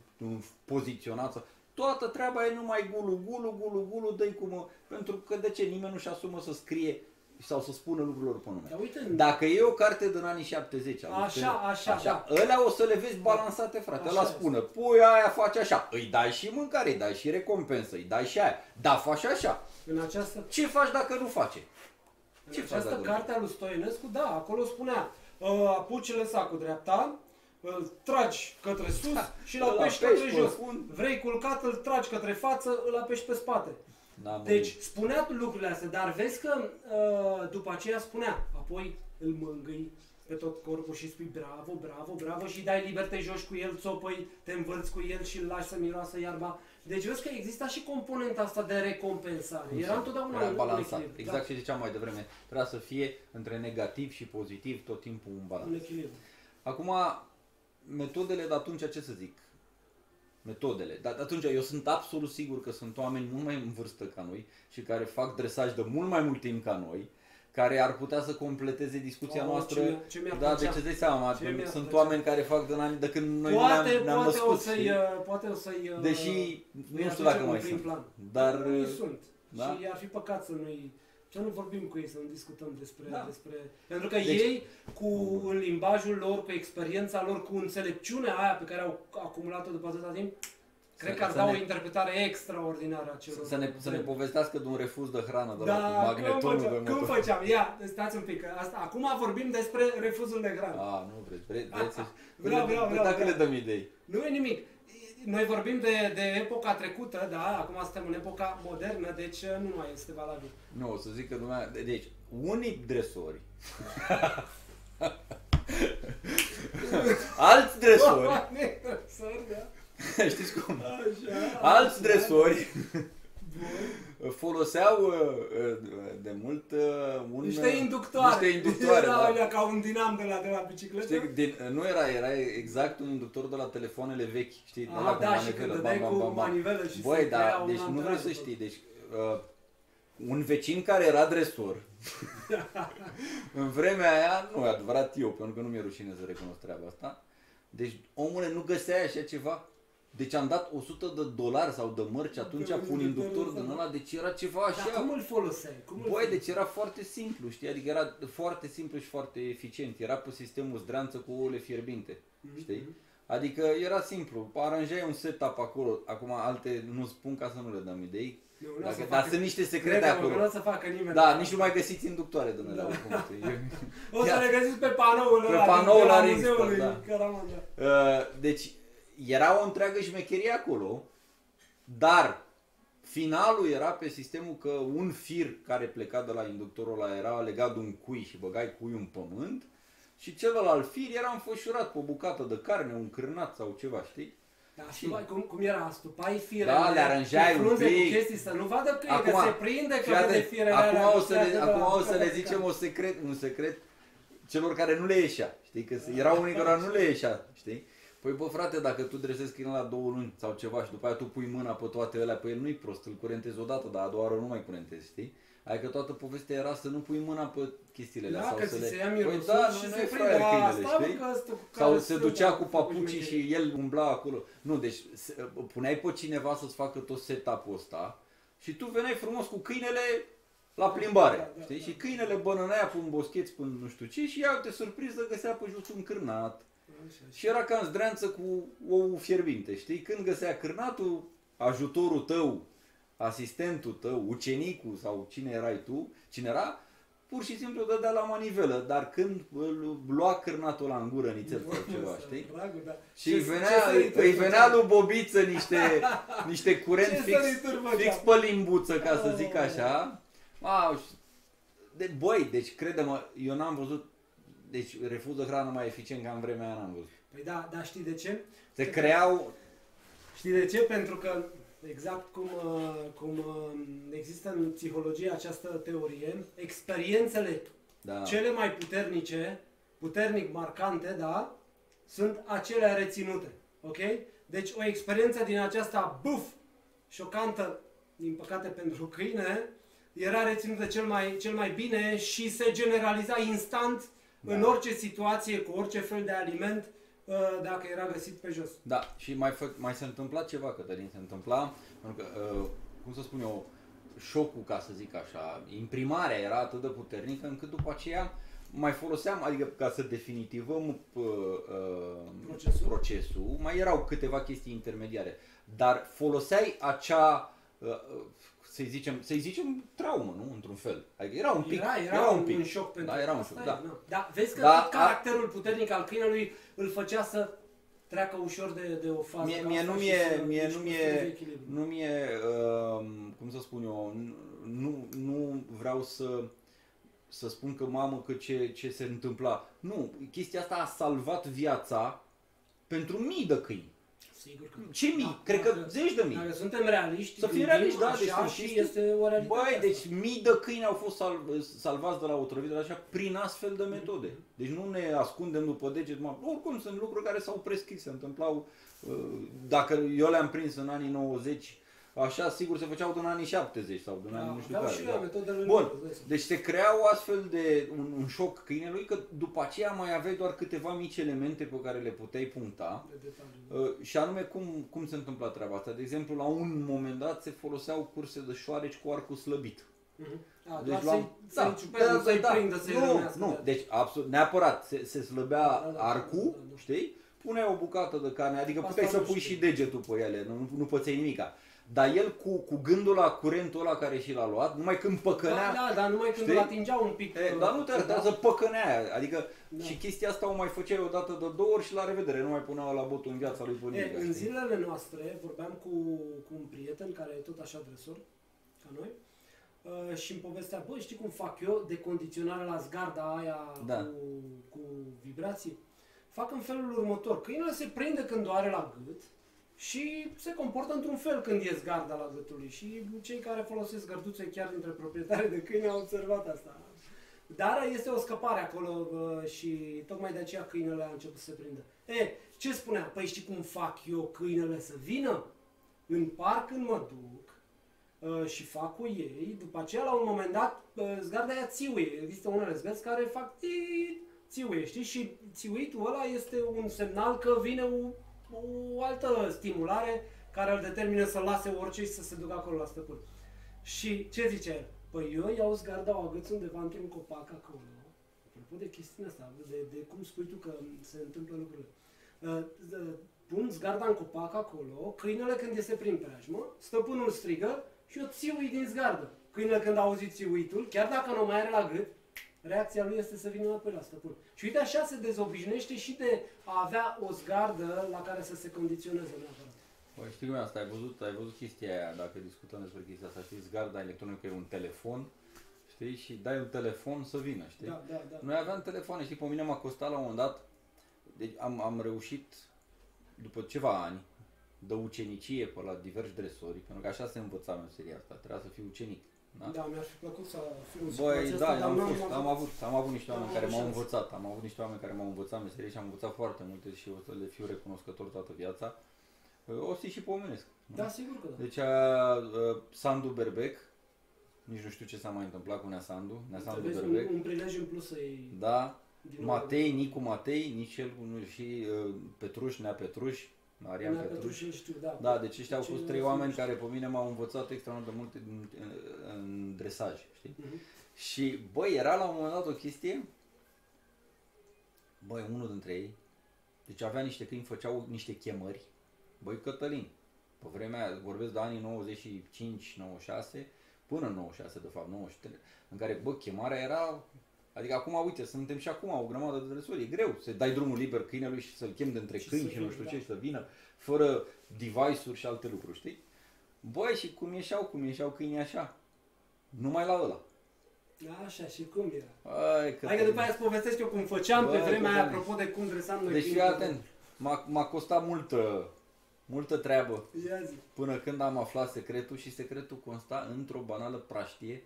poziționat. Toată treaba e numai gulu, dă-i cum... Pentru că de ce? Nimeni nu-și asumă să scrie sau să spună lucrurilor pe nume. Dacă e o carte din anii 70, așa, ălea o să le vezi balansate, frate. Ăla spune, pui aia, face așa, îi dai și mâncare, îi dai și recompensă, îi dai și aia. Da, faci așa. Ce faci dacă nu face? În această carte a lui Stoinescu, da, acolo spunea, apuci sacul dreapta, îl tragi către sus și îl apeși către jos. Vrei culcat, îl tragi către față, îl apeși pe spate. Deci spunea lucrurile astea, dar vezi că după aceea spunea, apoi îl mângâi pe tot corpul și spui bravo și dai liber, te joci cu el, țopăi, te învârți cu el și îl lași să miroasă iarba. Deci vezi că exista și componenta asta de recompensare. Era întotdeauna un balansat. Exact ce ziceam mai devreme. Trebuia să fie între negativ și pozitiv tot timpul un balans. Un echilibru. Acum, metodele de atunci, ce să zic? Metodele. Dar atunci eu sunt absolut sigur că sunt oameni mult mai în vârstă ca noi și care fac dresaj de mult mai mult timp ca noi, care ar putea să completeze discuția noastră. Da, deci îți dai seama, sunt oameni care fac de când noi ne-am născut. Poate o să-i... Deși nu știu dacă mai sunt. Dar nu sunt. Da? Și ar fi păcat să nu vorbim cu ei, să nu discutăm despre... Pentru că ei, în limbajul lor, cu experiența lor, cu înțelepciunea aia pe care au acumulat-o după atâta timp, cred că ar da o interpretare extraordinară a celor. Să ne povestească de un refuz de hrană de la magnetonul de motor. Cum făceam? Ia, stați un pic. Acum vorbim despre refuzul de hrană. Nu vreți. Vreau. Dacă le dăm idei. Nu e nimic. Noi vorbim de epoca trecută, da? Acum suntem în epoca modernă, deci nu mai este valabil. Nu, o să zic că lumea... Deci, unii dresori... alți dresori... Știți cum? Alți dresori foloseau de mult niște inductoare. Da. Ca un dinam de la bicicletă. Nu era exact un inductor de la telefoanele vechi, știi? Și când dădeai cu manivelă și băi, da, deci nu vrei să știi, deci un vecin care era dresor în vremea aia, nu e adevărat eu, pentru că nu mi-e rușine să recunosc treaba asta, deci omule nu găsea așa ceva. Deci am dat $100 sau de mărci atunci cu un inductor din ăla, deci era ceva așa. Dar cum îl foloseai? Deci era foarte simplu, știi? Adică era foarte simplu și foarte eficient. Era pe sistemul zdreanță cu ouăle fierbinte, știi? Adică era simplu, aranjai un setup acolo, acum alte nu spun ca să nu le dăm idei. Dar sunt niște secrete acolo. Nu o să facă nimeni. Da, nici nu mai găsiți inductoare din ăla. O să le găsiți pe panoul ăla. Pe panoul la muzeului Ringstar, da. Deci era o întreagă șmecherie acolo, dar finalul era pe sistemul că un fir care pleca de la inductorul ăla era legat de un cui și băgai cuiul în pământ și celălalt fir era înfășurat pe o bucată de carne, un cârnat sau ceva, știi? Da, și cum era? Stupai firele, da, le aranjai un pic. Cu chestii, să nu vadă că se prinde că vede firele alea. Acum o să le zicem un secret celor care nu le ieșea, știi? Că erau unii care nu le ieșea, știi? Păi bă frate, dacă tu dresezi câinele la 2 luni sau ceva și după aia tu pui mâna pe toate alea, pe el nu-i prost, îl curentezi odată, dar a doua oară nu mai curentezi, știi? Adică toată povestea era să nu pui mâna pe chestiile alea sau să le... se ia mirosul și se fraier câinele, știi? Sau se ducea cu papucii și el umbla acolo. Nu, deci puneai pe cineva să-ți facă tot setup-ul ăsta și tu veneai frumos cu câinele la plimbare, știi? Și câinele bănănaia pe un boscheț până nu știu ce și ia te surpriză găsea pe jos un cârnat. Și era ca în zdreanță cu ou fierbinte, știi? Când găsea cârnatul, ajutorul tău, asistentul tău, ucenicul sau cine erai tu, cine era, pur și simplu dădea la manivelă, dar când lua cârnatul ăla în gură nițel sau ceva, știi? Și îi venea lui Bobiță niște curent fix pe limbuță, ca să zic așa. Băi, deci crede-mă, eu n-am văzut. Deci refuz de hrană mai eficient ca în vremea aia n-am văzut. Păi da, dar știi de ce? Se creau... Știi de ce? Pentru că Exact cum există în psihologie această teorie, experiențele cele mai puternice, puternic marcante, da, sunt acelea reținute. Ok? Deci o experiență din aceasta, șocantă, din păcate pentru câine, era reținută cel mai bine și se generaliza instant în orice situație, cu orice fel de aliment, dacă era găsit pe jos. Da, și mai se întâmpla ceva, Cătălin, se întâmpla, pentru că, cum să spun eu, șocul, ca să zic așa, imprimarea era atât de puternică încât după aceea mai foloseam, adică ca să definitivăm procesul, mai erau câteva chestii intermediare, dar foloseai acea, să-i zicem traumă, nu? Într-un fel. Adică era un pic. Era un șoc pentru era un șoc, da. Da, vezi că caracterul puternic al câinelui îl făcea să treacă ușor de o fază. Nu mi-e, cum să spun eu, nu vreau să spun că mamă că ce se întâmpla. Nu, chestia asta a salvat viața pentru mii de câini. Sigur că ce mii? Cred că zeci de mii. Dacă suntem realiști, să fim realiști, da, deci și este o realitate. Băi, deci mii de câini au fost salvați de la otrăvire așa prin astfel de metode. Deci nu ne ascundem după deget, oricum sunt lucruri care s-au prescris, se întâmplau, dacă eu le-am prins în anii 90, așa, sigur, se făceau din anii 70 sau din anii nu știu care. Bun, deci se creau astfel de un șoc câinelui, că după aceea mai aveai doar câteva mici elemente pe care le puteai puncta. Și anume, cum se întâmpla treaba asta? De exemplu, la un moment dat se foloseau curse de șoareci cu arcul slăbit. Deci să-i prindă, să-i rănească. Nu, deci absolut, neapărat, se slăbea arcul, știi? Puneai o bucată de carne, adică puteai să pui și degetul pe ele, nu pățeai nimica. Dar el cu gândul la curentul ăla care și l-a luat, numai când păcănea... Da, dar numai când îl atingea un pic... Dar nu te arătează păcănea, adică și chestia asta o mai făceai o dată de două ori și la revedere, nu mai punea la botul în viața lui pe În zilele noastre vorbeam cu un prieten care e tot așa dresor, ca noi, și îmi povestea, băi, știi cum fac eu de condiționare la zgarda aia cu vibrații? Fac în felul următor, câinele se prinde când o are la gât, și se comportă într-un fel când ies garda la gâtul lui. Și cei care folosesc gărduțe chiar dintre proprietari de câini au observat asta. Dar este o scăpare acolo și tocmai de aceea câinele a început să se prindă. Ce spunea? Păi știi cum fac eu câinele să vină? În parc când mă duc și fac cu ei, după aceea la un moment dat zgarda aia țiuie. Există unele zgărzi care fac țiuie, știi? Și țiuitul ăla este un semnal că vine o altă stimulare care îl determină să lase orice și să se ducă acolo la stăpân. Și ce zice el? Păi eu iau zgarda, o agăț undeva într-un copac acolo. Apropo de chestiunea asta, de cum spui tu că se întâmplă lucrurile. Pun zgarda în copac acolo, câinele când iese prin preajmă, stăpânul strigă și eu țiui din zgardă. Câinele când auzi țiuitul, chiar dacă nu mai are la gât, reacția lui este să vină înapoi la stăpân. Și uite așa se dezobișnuiește și de a avea o zgardă la care să se condiționeze neapărat. Păi știi cum e asta, ai văzut chestia aia, dacă discutăm despre chestia asta, știi, zgarda electronică e un telefon, știi, și dai un telefon să vină, știi? Da. Noi aveam telefoane, știi, pe mine m-a costat la un moment dat, deci am reușit, după ceva ani, de ucenicie pe la diversi dresori, pentru că așa se învăța meseria asta, trebuia să fiu ucenic. Da, mi-ar fi plăcut să fiu în situația asta, am avut niște oameni care m-au învățat, meserie și am învățat foarte multe și o să le fiu recunoscător toată viața. O să-i și pomenesc. Da, sigur că da. Deci Sandu Berbec, nici nu știu ce s-a mai întâmplat cu Nea Sandu Berbec. Un prilej în plus să-i... Da, Nicu Matei, nici el, și Petruș, Nea Petruș, Marian Petruș. Da, deci ăștia au fost trei oameni care pe mine m-au învățat extraordinar de multe în dresaj, știi? Și, băi, era la un moment dat o chestie, băi, unul dintre ei, deci avea niște câini, făceau niște chemări, băi, Cătălin, pe vremea aia, vorbesc de anii 95-96, până în 96, de fapt, 93, în care, bă, chemarea era... Adică acum, uite, suntem și acum o grămadă de dresori, e greu să dai drumul liber câinelui și să-l chem de între câini și nu știu ce, și să vină, fără device-uri și alte lucruri, știi? Băi, și cum ieșeau câinii așa? Numai la ăla. Așa, și cum era? Hai că după aia îți povestesc eu cum făceam pe vremea aia, apropo de cum dresam noi. Deci fii atent, m-a costat multă treabă. Ia zi. Până când am aflat secretul și secretul consta într-o banală praștie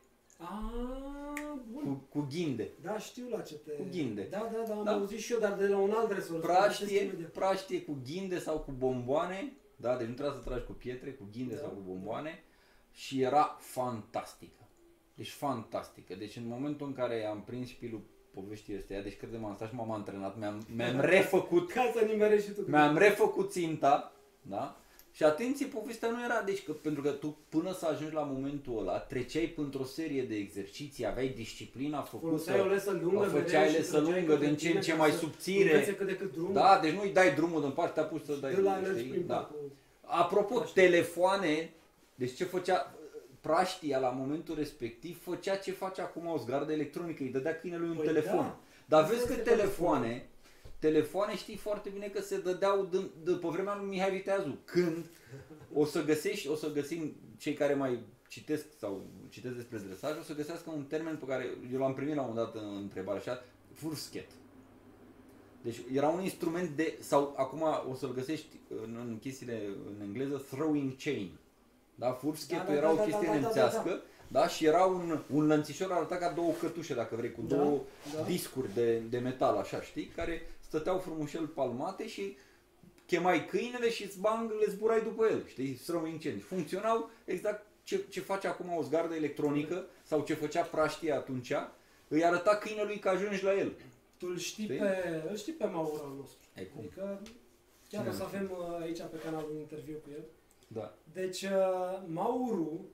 Bun. cu ghinde. Da, știu la ce te... Cu ghinde. Da, am auzit și eu, dar de la un alt resort. Praștie cu ghinde sau cu bomboane, da, deci nu trebuie să tragi cu pietre, cu ghinde sau cu bomboane și era fantastică. Deci fantastică. Deci în momentul în care am prins pilul poveștii astea, deci cred că m-am stat și m-am antrenat, mi-am refăcut, ca să nimerești și tu. Mi-am refăcut ținta, da? Și atenție, povestea nu era, deci pentru că tu până să ajungi la momentul ăla treceai printr-o serie de exerciții, aveai disciplina făcută, făceai lesă lungă, din ce în ce mai subțire. Da, deci nu-i dai drumul din partea pus să dai drumul, da. Apropo, telefoane, deci ce făcea praștia la momentul respectiv, făcea ce face acum o zgardă electronică, îi dădea câinelui un telefon. Da. Dar vezi că telefoane știi foarte bine că se dădeau pe vremea lui Mihai Viteazu. Când o să găsim cei care mai citesc sau citesc despre dresaj, o să găsească un termen pe care eu l-am primit la un moment dat în întrebare așa, furschet. Deci era un instrument de, sau acum o să-l găsești în chestiile în engleză, throwing chain. Da, furschetul era o chestie nemțească. Da, și era un lănțișor arătat ca două cătușe, dacă vrei, cu două discuri de metal, așa, știi, care stăteau frumușel palmate și chemai câinele și le zburai după el, știi, throwing chain. Funcționau exact ce face acum o zgardă electronică sau ce făcea praștia atunci, îi arăta câinelui că ajungi la el. Tu îl știi pe Mauro al nostru. Adică chiar o să avem aici pe canal un interviu cu el. Da. Deci Mauru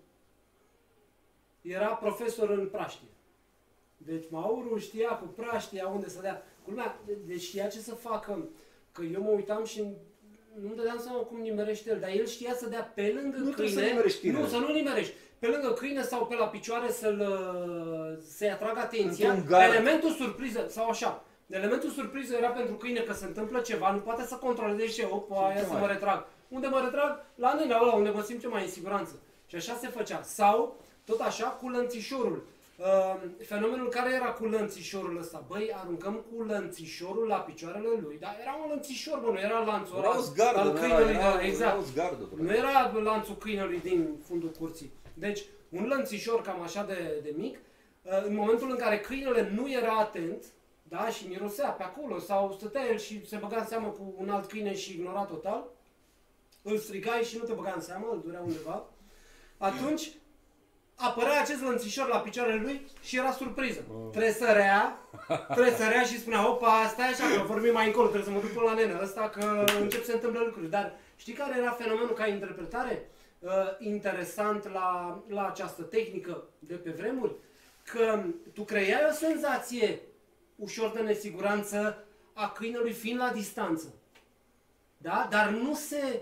era profesor în praștie. Deci Mauru știa cu praștia unde să dea. Culmea, deci știa ce să facă. Că eu mă uitam și nu-mi dădeam seama cum nimerește el, dar el știa să dea pe lângă câine. Să nu nimerești. Pe lângă câine sau pe la picioare să-i atragă atenția. Elementul surpriză, sau așa. Elementul surpriză era pentru câine că se întâmplă ceva, nu poate să controleze și opa, aia să mă retrag. Unde mă retrag? La nenea ăla, unde mă simt cel mai în siguranță. Și așa se făcea. Sau, tot așa, cu lănțișorul. Fenomenul care era cu lănțișorul ăsta? Băi, aruncăm cu lănțișorul la picioarele lui, dar era un lănțișor, bă, nu era lanțul al câinelui. Exact. Nu era lanțul câinelui din fundul curții. Deci, un lănțișor cam așa de mic, în momentul în care câinele nu era atent, da, și mirosea pe acolo, sau stătea el și se băga în seamă cu un alt câine și ignora total, îl strigai și nu te băga în seamă, îl durea undeva, atunci apărea acest lănțișor la picioarele lui și era surpriză. Tresărea și spunea, opa, stai așa, că vorbim mai încolo, trebuie să mă duc până la nenea ăsta, că încep să se întâmple lucruri. Dar știi care era fenomenul ca interpretare? Interesant la această tehnică de pe vremuri? Că tu creai o senzație ușor de nesiguranță a câinelui fiind la distanță. Da? Dar nu se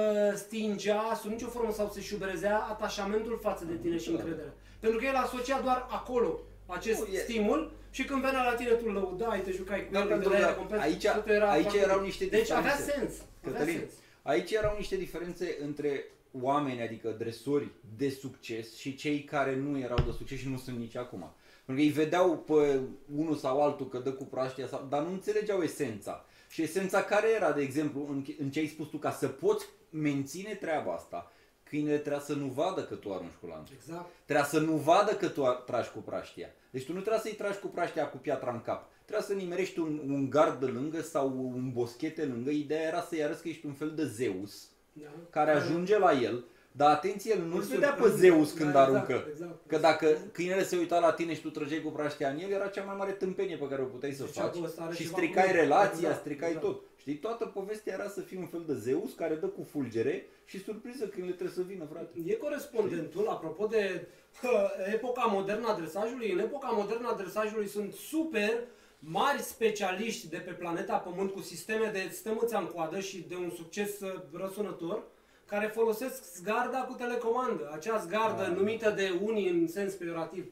stingea sub nicio formă sau se șubrezea atașamentul față de tine și încrederea. Pentru că el asocia doar acolo acest stimul și când venea la tine tu îl lăudai, te jucai cu el, aici erau niște diferențe. Deci avea sens. Cătălin, aici erau niște diferențe între oameni, adică dresori de succes și cei care nu erau de succes și nu sunt nici acum. Pentru că îi vedeau pe unul sau altul că dă cu praștia, dar nu înțelegeau esența. Și esența care era, de exemplu, în ce ai spus tu, ca să poți menține treaba asta, câinele trebuia să nu vadă că tu arunci cu lanțul. Exact. Trebuia să nu vadă că tu tragi cu praștia. Deci tu nu trebuia să-i tragi cu praștia cu piatra în cap. Trebuia să nimerești un gard de lângă sau un boschete lângă. Ideea era să-i arăți că ești un fel de Zeus, care ajunge la el. Dar atenție, el nu-l vedea pe Zeus când aruncă. Exact. Că dacă câinele se uita la tine și tu trăgeai cu praștia în el, era cea mai mare tâmpenie pe care o puteai să faci. Și stricai relația, stricai tot. Știi, toată povestea era să fii un fel de Zeus care dă cu fulgere și surpriză câinele trebuie să vină, frate. E corespondentul, apropo de epoca modernă a dresajului. În epoca modernă a dresajului sunt super mari specialiști de pe planeta Pământ cu sisteme de stămâța în coadă și de un succes răsunător, care folosesc zgarda cu telecomandă, acea zgardă numită de unii în sens pejorativ,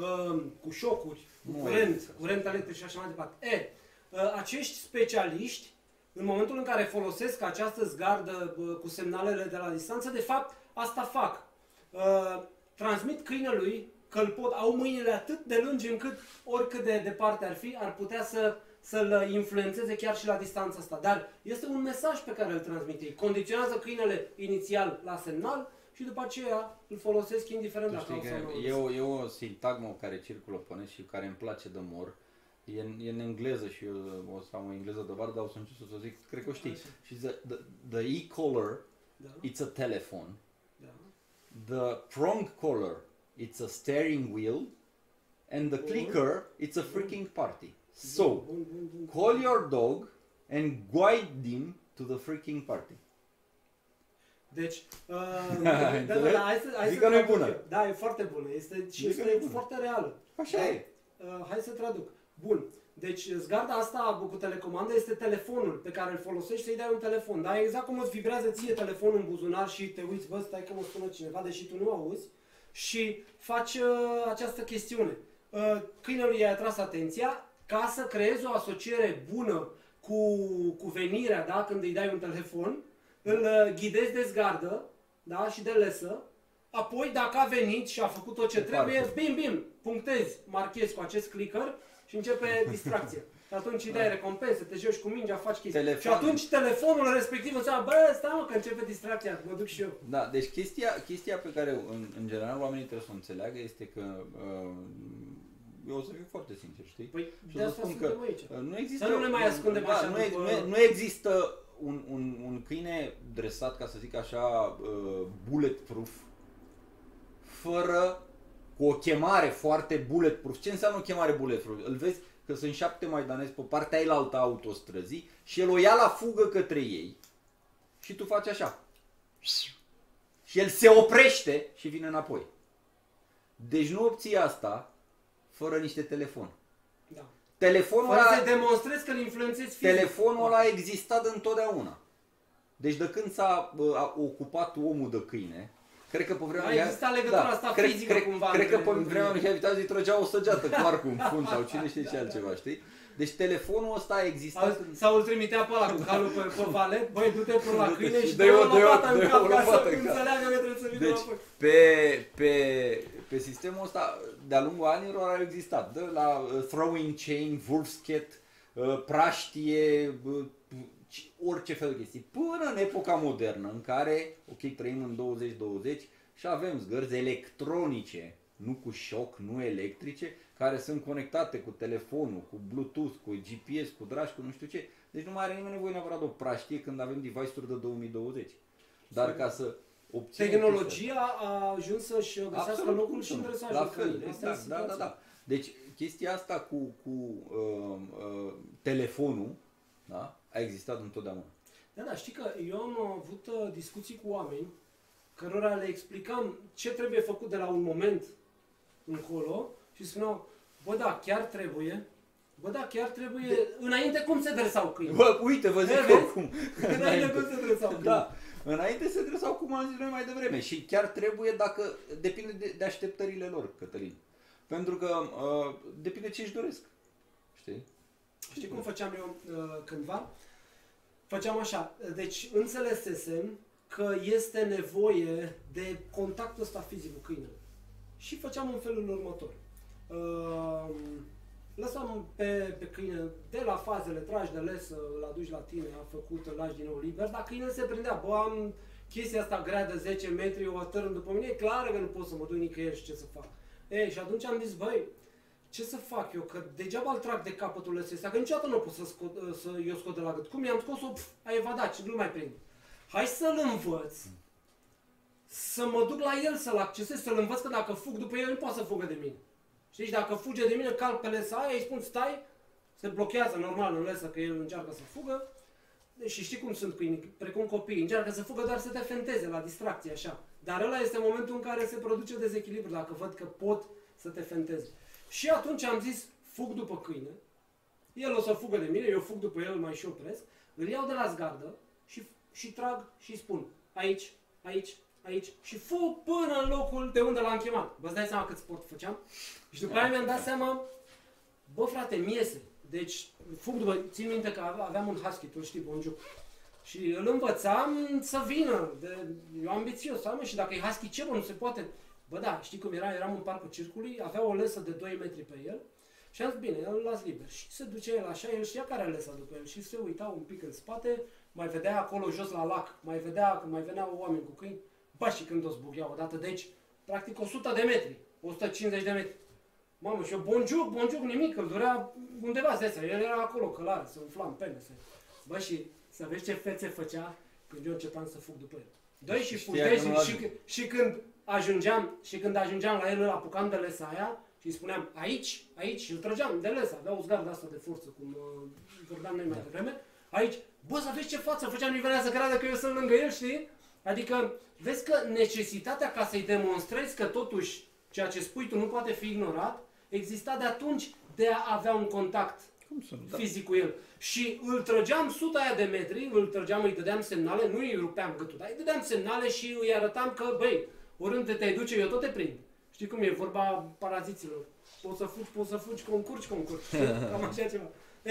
cu șocuri, cu curent electric și așa mai departe. Acești specialiști, în momentul în care folosesc această zgardă cu semnalele de la distanță, de fapt, asta fac. Transmit câinelui că au mâinile atât de lungi încât oricât de departe ar fi, ar putea să să-l influențeze chiar și la distanța asta. Dar este un mesaj pe care îl transmite ei. Condiționează câinele inițial la semnal și după aceea îl folosesc indiferent dacă au sau nu. E o sintagmă care circulă pe net și care îmi place de mor. E în engleză și eu o să am o engleză de vară, dar o să încerc să o zic, cred că o știi. Și the e-collar, it's a telephone. The prong collar, it's a steering wheel. And the clicker, it's a freaking party. So, call your dog and guide him to the freaking party. Deci, hai să nu e bună. Da, e foarte bună. Este foarte reală. Așa e. Hai să traduc. Bun. Deci, zgarda asta cu telecomandă este telefonul pe care îl folosești să-i dai un telefon. Da? Exact cum îți vibrează ție telefonul în buzunar și te uiți, bă, stai că mă sună cineva, deși tu nu auzi. Și faci această chestiune. Câinelui i-ai atras atenția ca să creezi o asociere bună cu venirea, da? Când îi dai un telefon, îl ghidezi de zgardă, da? Și de lesă, apoi dacă a venit și a făcut tot ce trebuie, bim, punctezi, marchezi cu acest clicker și începe distracția. Și atunci îi dai recompense, te joci cu mingea, faci chestii. Și atunci telefonul respectiv înseamnă, bă, stai mă că începe distracția, mă duc și eu. Da, deci chestia pe care în general oamenii trebuie să o înțeleagă este că eu o să fiu foarte sincer, știi? Păi de asta suntem aici. Nu există, să nu ne mai ascundem așa. Nu există un câine dresat, ca să zic așa, bulletproof, cu o chemare foarte bulletproof. Ce înseamnă o chemare bulletproof? Îl vezi că sunt 7 maidanezi pe partea ailaltă a autostrăzii și el o ia la fugă către ei și tu faci așa. Și el se oprește și vine înapoi. Deci nu obții asta fără niște telefon. Da. Telefonul fără să demonstrezi că îl influențezi fizic. Telefonul ăla a existat întotdeauna. Deci de când s-a ocupat omul de câine, cred că pe vremea exista legătura asta fizică cumva. Cred că pe vremea lui Viteaz îi trăgea o săgeată cu arcul în fund sau cine știe ce altceva, știi? Deci telefonul ăsta a existat. Sau îl trimitea pe ăla cu calul pe valet, băi, du-te până la câine și dă-i o lopată în cap ca să înțeleagă că trebuie să vină înapoi. Pe sistemul ăsta, de-a lungul anilor au existat. De la throwing chain, Wolfscat, praștie, orice fel de chestii. Până în epoca modernă, în care, ok, trăim în 2020 și avem zgărzi electronice, nu cu șoc, nu electrice, care sunt conectate cu telefonul, cu Bluetooth, cu GPS, cu dragi, cu nu știu ce. Deci nu mai are nimeni nevoie neapărat de o praștie când avem device-uri de 2020. Dar ca să obținem tehnologia a ajuns să-și găsească locul și în dresajul. La fel, da. Deci chestia asta cu telefonul, da, a existat întotdeauna. Da, știi că eu am avut discuții cu oameni cărora le explicam ce trebuie făcut de la un moment încolo și spuneau, bă, da, chiar trebuie. Înainte cum se dresau câinii? Bă, uite, vă zic eu cum. Înainte cum se dresau câinii? Da. Înainte se dresau cum am zis noi mai devreme și chiar trebuie dacă depinde de așteptările lor, Cătălin. Pentru că depinde ce își doresc. Știi? Știi cum făceam eu cândva? Făceam așa, deci înțelesesem că este nevoie de contactul ăsta fizic cu câinele. Și făceam în felul următor. Lăsam pe câine de la fazele, tragi de lesă, îl aduci la tine, a făcut, îl lași din nou liber, dar câinele se prindea, bă, am chestia asta grea de 10 metri, o atârn după mine, e clar că nu pot să mă duc nicăieri și ce să fac. Și atunci am zis, băi, ce să fac eu, că degeaba îl trag de capătul lăsei ăsta, că niciodată nu pot să eu scot de la gât. Cum i-am scos-o, a evadat și nu-l mai prind. Hai să-l învăț, să mă duc la el, să-l accesez, să-l învăț că dacă fug după el, nu poate să fugă de mine. Știi, și dacă fuge de mine, calc pe lesa aia, îi spun stai, se blochează normal în lesă că el încearcă să fugă. Și știi cum sunt câinii, precum copiii, încearcă să fugă doar să te fenteze la distracție, așa. Dar ăla este momentul în care se produce dezechilibru, dacă văd că pot să te fenteze. Și atunci am zis, fug după câine, el o să fugă de mine, eu fug după el, mai și opresc, îl iau de la zgardă și trag și spun, aici, aici, aici și fug până în locul de unde l-am chemat. Vă dai seama cât sport făceam? Și după aia mi-am dat seama, bă frate, mi iese. Deci fug după, țin minte că aveam un husky, tu știi, Bonjour. Și îl învățam să vină. Eu ambițios, am și dacă e husky, ce bă, nu se poate. Bă da, știi cum era? Eram în parcul circului, avea o lesă de 2 metri pe el Și am zis, bine, îl las liber. Și se ducea el așa, el știa care alesa după el și se uita un pic în spate, mai vedea acolo jos la lac, mai veneau oameni cu câini, bă, și când o zbugheau odată, deci, practic 100 de metri, 150 de metri. Mamă, și eu, bonjour, nimic, îl durea undeva, el era acolo, călare, se umfla în pene. Bă, și să vezi ce fețe făcea când eu începeam să fug după el. Doi și fugeai și când ajungeam la el, îl apucam de lesa aia și îi spuneam aici, și îl trăgeam de lesa, avea o zgardă asta de forță, cum vorbeam noi mai devreme, aici, bă, să vezi ce față făceam, nu venea să creadă că eu sunt lângă el, știi? Adică, vezi că necesitatea ca să-i demonstrezi că totuși ceea ce spui tu nu poate fi ignorat, exista de atunci de a avea un contact fizic cu el. Și îl trăgeam 100 aia de metri, îi dădeam semnale, nu îi rupeam gâtul, dar îi dădeam semnale și îi arătam că, băi, oriunde te duce, eu tot te prind. Știi cum e vorba paraziților? Poți să fugi, concurci. Cam așa ceva.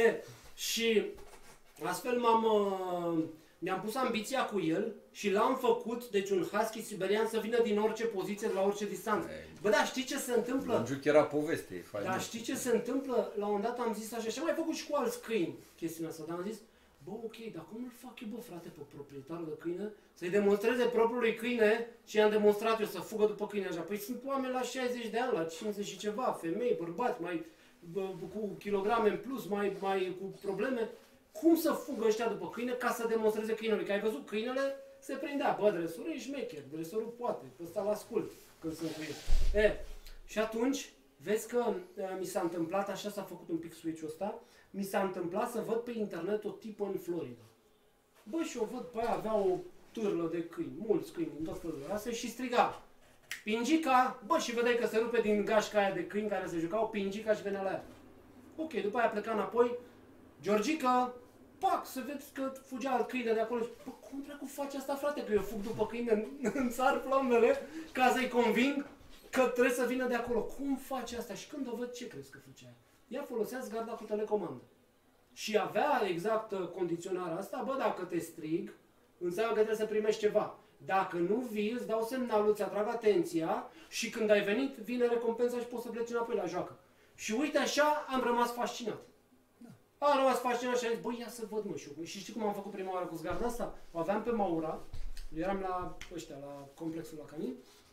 Și astfel mi-am pus ambiția cu el și l-am făcut, deci un husky siberian să vină din orice poziție, de la orice distanță. Bă, dar știi ce se întâmplă? Bonjour era poveste. Dar știi ce se întâmplă? La un moment dat am zis așa, și am mai făcut și cu alți câini chestiunea asta, dar am zis, bă, ok, dar cum îl fac eu, bă, frate, pe proprietarul de câine, să-i demonstreze propriului câine și i-am demonstrat eu să fugă după câine așa. Păi sunt oameni la 60 de ani, la 50 și ceva, femei, bărbați, cu kilograme în plus, mai cu probleme. Cum să fugă ăștia după câine ca să demonstreze câinele? Că ai văzut, câinele se prindea, bă, dresorul e șmecher, dresorul poate, ăsta l-ascult când sunt cu el. Și atunci, vezi că mi s-a întâmplat, așa s-a făcut un pic switch-ul ăsta, mi s-a întâmplat să văd pe internet o tipă în Florida. Bă, și o văd pe aia, avea o târlă de câini, mulți câini din tot felul de rase și striga, Pingica, bă, și vedeai că se rupe din gașca aia de câini care se jucau, Pingica și venea la ea. Ok, după aia pleca înapoi, Georgica, pac, să vezi că fugea alt câine de acolo. Bă, cum dracu faci asta, frate? Că eu fug după câine, îmi sar plombele ca să-i conving că trebuie să vină de acolo. Cum faci asta? Și când o văd, ce crezi că făcea? Ea folosea zgarda cu telecomandă. Și avea exact condiționarea asta, bă, dacă te strig, înseamnă că trebuie să primești ceva. Dacă nu vii, îți dau semnalul, îți atrag atenția și când ai venit, vine recompensa și poți să pleci înapoi la joacă. Și uite așa, am rămas fascinat. Am rămas fascinat și am zis, băi, ia să văd, mă, și știi cum am făcut prima oară cu zgarda asta? O aveam pe Maura, eram la complexul la Canin,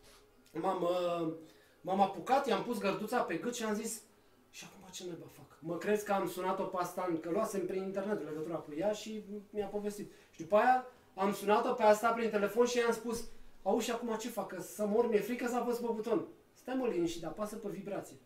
m-am apucat, i-am pus gărduța pe gât și am zis, și acum ce neba fac? Mă crezi că am sunat-o pe asta, că luasem prin internet legătura cu ea și mi-a povestit. Și după aia am sunat-o pe asta prin telefon și i-am spus, auzi, și acum ce fac? Că să mor, mi-e frică să apăs pe buton. Stai, mă, liniștit, apasă pe vibrație.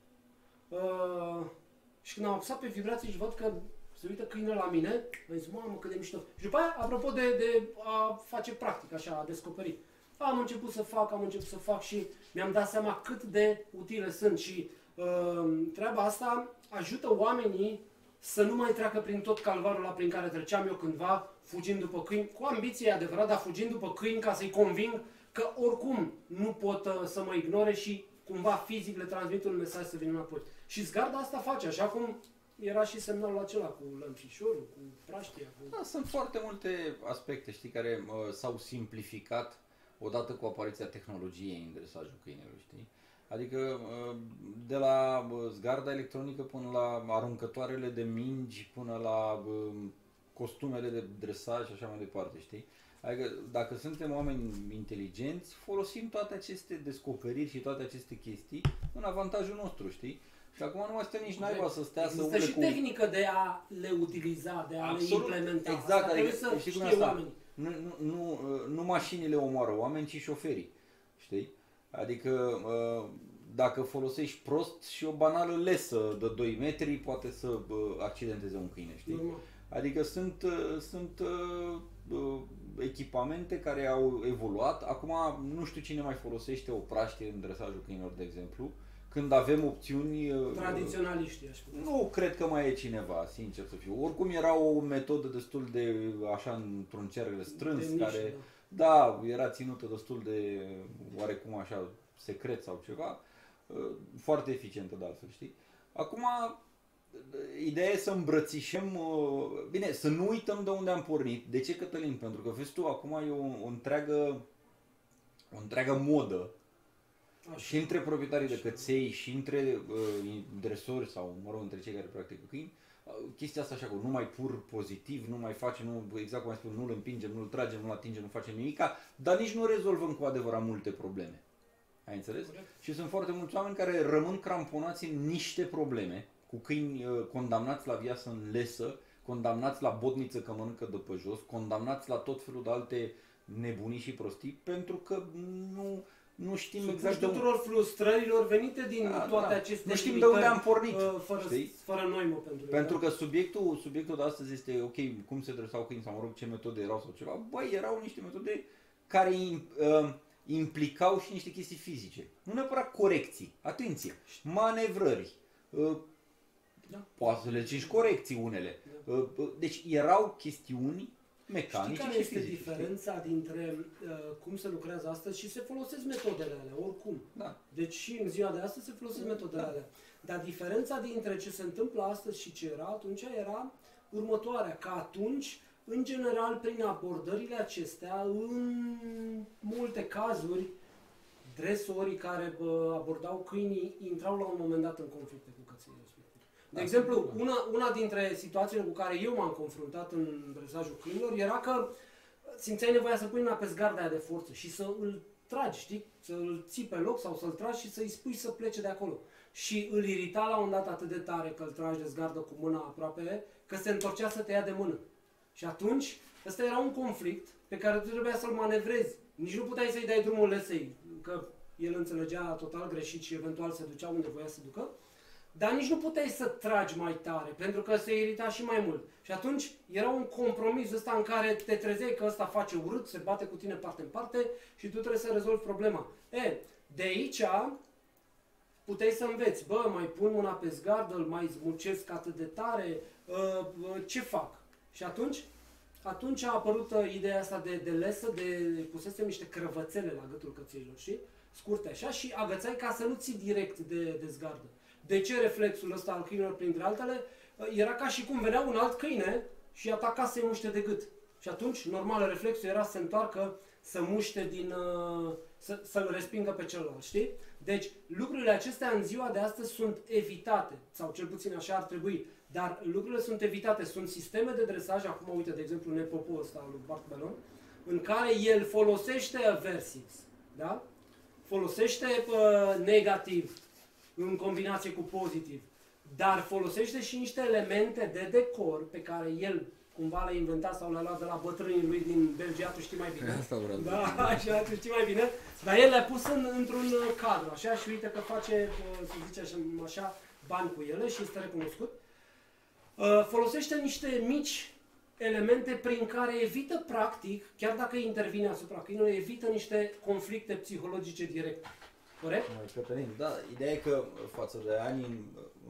Și când am apăsat pe vibrație și văd că se uită câinele la mine, am zis, mamă, cât de mișto. Și după aia, apropo de a face practic, așa, a descoperi. Am început să fac și mi-am dat seama cât de utile sunt și treaba asta ajută oamenii să nu mai treacă prin tot calvarul ăla prin care treceam eu cândva, fugind după câini, cu ambiție adevărat, dar fugind după câini ca să-i conving că oricum nu pot să mă ignore și cumva fizic le transmit un mesaj să vină înapoi. Și zgarda asta face, așa cum era și semnalul acela cu lămpișorul, cu praștia. Cu... Da, sunt foarte multe aspecte, știi, care s-au simplificat odată cu apariția tehnologiei în dresajul câinelui, știi? Adică de la zgarda electronică până la aruncătoarele de mingi, până la costumele de dresaj și așa mai departe, știi? Adică dacă suntem oameni inteligenți, folosim toate aceste descoperiri și toate aceste chestii în avantajul nostru, știi? Și acum nu mai stă nici naiba să stea să umble și tehnică de a le utiliza, de a absolut, le implementa. exact, adică să știi cum știe asta? oamenii. Nu mașinile omoară oameni, ci șoferii, știi? Adică dacă folosești prost și o banală lesă de 2 metri poate să accidenteze un câine, știi? Normal. Adică sunt echipamente care au evoluat. Acum nu știu cine mai folosește o praștie în dresajul câinilor, de exemplu, când avem opțiuni... Tradiționaliști, aș putea. Nu cred că mai e cineva, sincer să fiu. Oricum era o metodă destul de, așa, într-un cerc strâns, de nișă, care, da, era ținută destul de, oarecum așa, secret sau ceva, foarte eficientă de altfel, știi? Acum, ideea e să îmbrățișăm, bine, să nu uităm de unde am pornit. De ce, Cătălin? Pentru că, vezi tu, acum e o întreagă modă și între proprietarii de căței și între dresori sau, mă rog, între cei care practică câini, chestia asta așa, nu mai pur pozitiv, nu mai face, nu, exact cum ai spus, nu-l împingem, nu-l tragem, nu-l atingem, nu facem nimica, dar nici nu rezolvăm cu adevărat multe probleme. Ai înțeles? Corect. Și sunt foarte mulți oameni care rămân cramponați în niște probleme, cu câini condamnați la viață în lesă, condamnați la botniță că mănâncă de pe jos, condamnați la tot felul de alte nebunii și prostii, pentru că nu știm exact de tuturor frustrărilor venite din toate aceste nu știm de unde am pornit, fără noimă pentru că subiectul de astăzi este ok, cum se dresau câini sau mă rog ce metode erau sau ceva. Băi, erau niște metode care implicau și niște chestii fizice. Nu neapărat corecții, atenție, manevrări, poate să le zici corecții unele. Deci erau chestiuni mecanice. Știi care este diferența dintre cum se lucrează astăzi și se folosesc metodele alea, oricum. Da. Deci și în ziua de astăzi se folosesc metodele alea. Dar diferența dintre ce se întâmplă astăzi și ce era atunci era următoarea, că atunci, în general, prin abordările acestea, în multe cazuri, dresorii care abordau câinii intrau la un moment dat în conflicte cu căței respectiv. De exemplu, una dintre situațiile cu care eu m-am confruntat în dresajul câinilor era că simțeai nevoia să pui mâna pe zgarda aia de forță și să îl tragi, știi? Să îl ții pe loc sau să-l tragi și să-i spui să plece de acolo. Și îl irita la un dat atât de tare că îl tragi de zgardă cu mâna aproape, că se întorcea să te ia de mână. Și atunci, ăsta era un conflict pe care tu trebuia să-l manevrezi. Nici nu puteai să-i dai drumul lesei, că el înțelegea total greșit și eventual se ducea unde voia să ducă. Dar nici nu puteai să tragi mai tare, pentru că se irita și mai mult. Și atunci era un compromis ăsta în care te trezeai că ăsta face urât, se bate cu tine parte în parte și tu trebuie să rezolvi problema. De aici puteai să înveți, mai pun mâna pe zgardă, îl mai zmucesc atât de tare, ce fac? Și atunci a apărut ideea asta de lesă, pusesem niște crăvățele la gâtul cățeilor, știi? Scurte așa și agățai ca să nu ții direct de zgardă. De ce reflexul ăsta al câinilor, printre altele, era ca și cum venea un alt câine și ataca să-i muște de gât. Și atunci, normal, reflexul era să se întoarcă, să muște să-l respingă pe celălalt, știi? Deci, lucrurile acestea în ziua de astăzi sunt evitate, sau cel puțin așa ar trebui, dar lucrurile sunt evitate. Sunt sisteme de dresaj, acum uite, de exemplu, Nepopo ăsta al lui Bart Bellon, în care el folosește aversives, da? Folosește negativ, în combinație cu pozitiv, dar folosește și niște elemente de decor pe care el cumva le-a inventat sau le-a luat de la bătrânii lui din Belgia, tu știi mai bine. Asta vreau. Da, așa, tu știi mai bine. Dar el le-a pus într-un cadru, așa, și uite că face, să zice așa, bani cu ele și este recunoscut. Folosește niște mici elemente prin care evită practic, chiar dacă intervine asupra câinilor, evită niște conflicte psihologice directe. Corect? Cătălin, da, ideea e că față de anii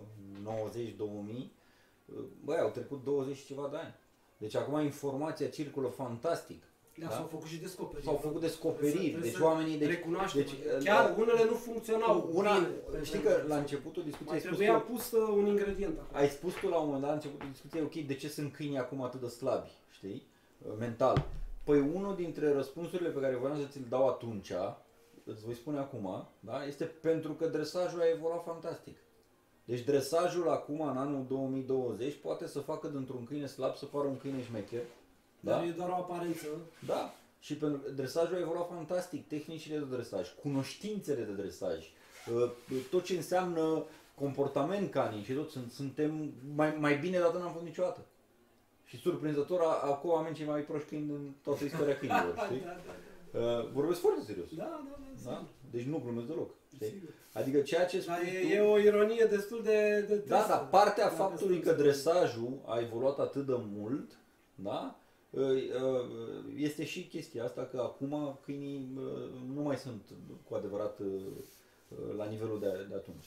90-2000, băi, au trecut 20 și ceva de ani. Deci acum informația circulă fantastic. Da, s-au făcut și descoperiri. S-au făcut descoperiri, deci oamenii... Deci, chiar unele nu funcționau bine. Știi că la începutul discuției trebuia pus un ingredient acolo. Ai spus tu la un moment dat, la începutul discuției, ok, de ce sunt câinii acum atât de slabi, știi? Mental. Păi unul dintre răspunsurile pe care voiam să ți-l dau atunci, îți voi spune acum, da? Este pentru că dresajul a evoluat fantastic. Deci dresajul acum, în anul 2020, poate să facă dintr-un câine slab să pară un câine șmecher. Da? Dar e doar o aparență. Da. Și pentru dresajul a evoluat fantastic. Tehnicile de dresaj, cunoștințele de dresaj, tot ce înseamnă comportament canin și tot, suntem mai bine de atât n-am fost niciodată. Și surprinzător, acum oameni cei mai proști câini în toată istoria câinilor, știi? Vorbesc foarte serios. Da? Deci nu glumesc deloc. Adică ceea ce spui tu... E o ironie destul de Da, dar partea faptului că dresajul a evoluat atât de mult, da? Este și chestia asta că acum câinii nu mai sunt cu adevărat la nivelul de atunci.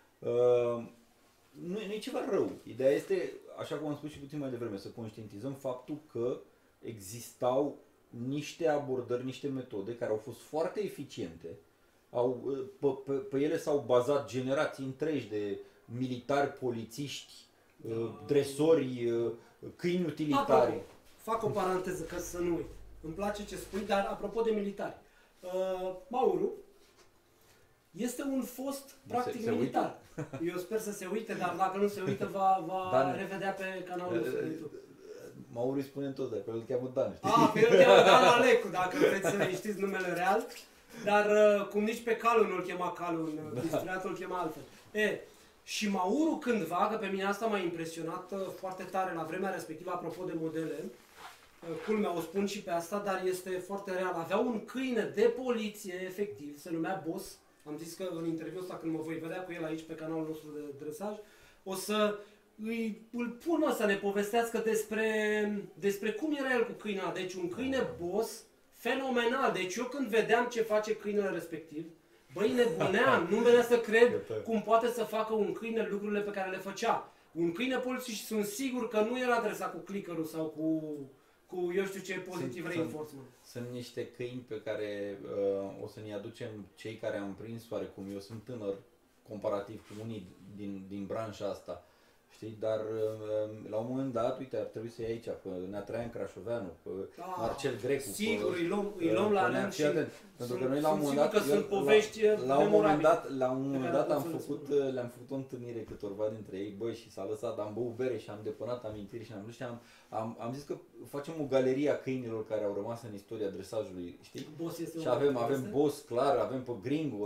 Nu e ceva rău. Ideea este, așa cum am spus și puțin mai devreme, să conștientizăm faptul că existau niște abordări, niște metode care au fost foarte eficiente. Pe ele s-au bazat generații întregi de militari, polițiști, dresori, câini utilitari. Apropo, fac o paranteză ca să nu uit. Îmi place ce spui, dar apropo de militari. Mauru este un fost practic se militar. Eu sper să se uite, dar dacă nu se uită, va revedea pe canalul nostru de YouTube. Mauri îi spune tot, pe el îl cheamă Dan, știi? Pe el îl cheamă Dan Alecu, dacă vreți să știți numele real. Dar cum nici pe Calu nu-l chema Calu, în inspiratul îl chema altfel. Și Mauru cândva, că pe mine asta m-a impresionat foarte tare la vremea respectivă, apropo de modele, culmea, o spun și pe asta, dar este foarte real. Avea un câine de poliție, efectiv, se numea Boss. Am zis că în interviul ăsta, când mă voi vedea cu el aici pe canalul nostru de dresaj, o să îl pun să ne povestească despre cum era el cu câinea. Deci un câine Boss fenomenal. Deci eu când vedeam ce face câinele respectiv, băi, nebuneam, nu venea să cred cum poate să facă un câine lucrurile pe care le făcea. Un câine poliție și sunt sigur că nu era adresat cu clicker-ul sau cu eu știu ce pozitiv reinforcement. Sunt niște câini pe care o să ne aducem cei care am prins oarecum. Eu sunt tânăr comparativ cu unii din branșa asta. Știi? Dar la un moment dat, uite, ar trebui să iei aici, pe Nea Traian Crașoveanu, pe Marcel Grecu. Sigur, îi luăm la rând și pentru că noi la un moment dat, sunt povești la un moment dat le-am făcut o întâlnire câtorva dintre ei, băi, și s-a lăsat, am băut bere și am depănat amintiri și am dus și am zis că facem o galerie a câinilor care au rămas în istoria dresajului, știi? Și avem Boss, clar, avem pe Gringo,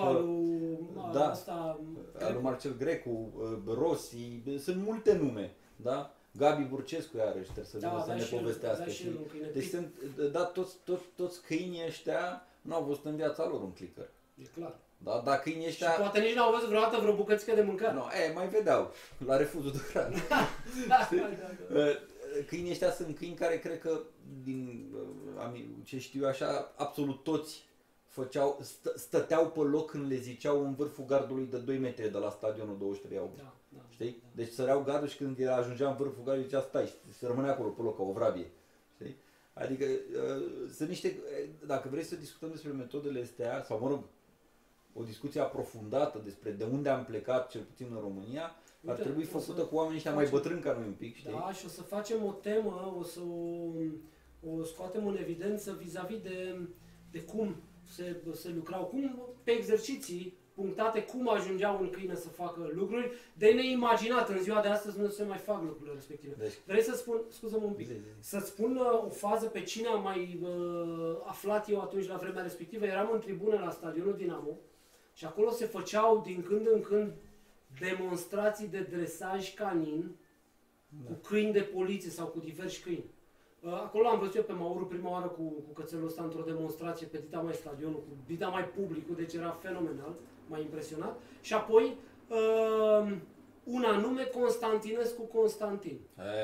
al lui Marcel Grecu, Rossi, sunt multe nume, da? Gabi Burcescu iarăși trebuie să ne povestească. Deci sunt, toți câinii ăștia nu au văzut în viața lor un clicker. E clar. Da, dar câinii ăștia... Și poate nici n-au văzut vreodată vreo bucățică de mâncare. Nu, mai vedeau, la refuzul de hrană. Câinii ăștia sunt câini care cred că, din ce știu așa, absolut toți stăteau pe loc când le ziceau în vârful gardului de 2 metri de la stadionul 23 august. Știi? Deci săreau gardul și când ajungea în vârful gardului zicea stai și se rămânea acolo pe loc ca o vrabie. Știi? Adică sunt niște, dacă vrei să discutăm despre metodele astea, sau mă rog, o discuție aprofundată despre de unde am plecat, cel puțin în România, ar trebui făcută cu oamenii ăștia mai bătrâni ca noi un pic, știi? Da, și o să facem o temă, o să o scoatem în evidență vis-a-vis de cum se lucrau, cum pe exerciții punctate, cum ajungea un câine să facă lucruri de neimaginat. În ziua de astăzi nu se mai fac lucrurile respective. Deci, vrei să spun, scuză-mă un pic, să-ți spun o fază pe cine am mai aflat eu atunci la vremea respectivă. Eram în tribună la stadionul Dinamo și acolo se făceau din când în când demonstrații de dresaj canin cu câini de poliție sau cu diversi câini. Acolo am văzut eu pe Mauru prima oară cu cățelul ăsta într-o demonstrație pe dita mai stadionul, cu dita mai publicul, deci era fenomenal, m-a impresionat. Și apoi un anume Constantinescu Constantin.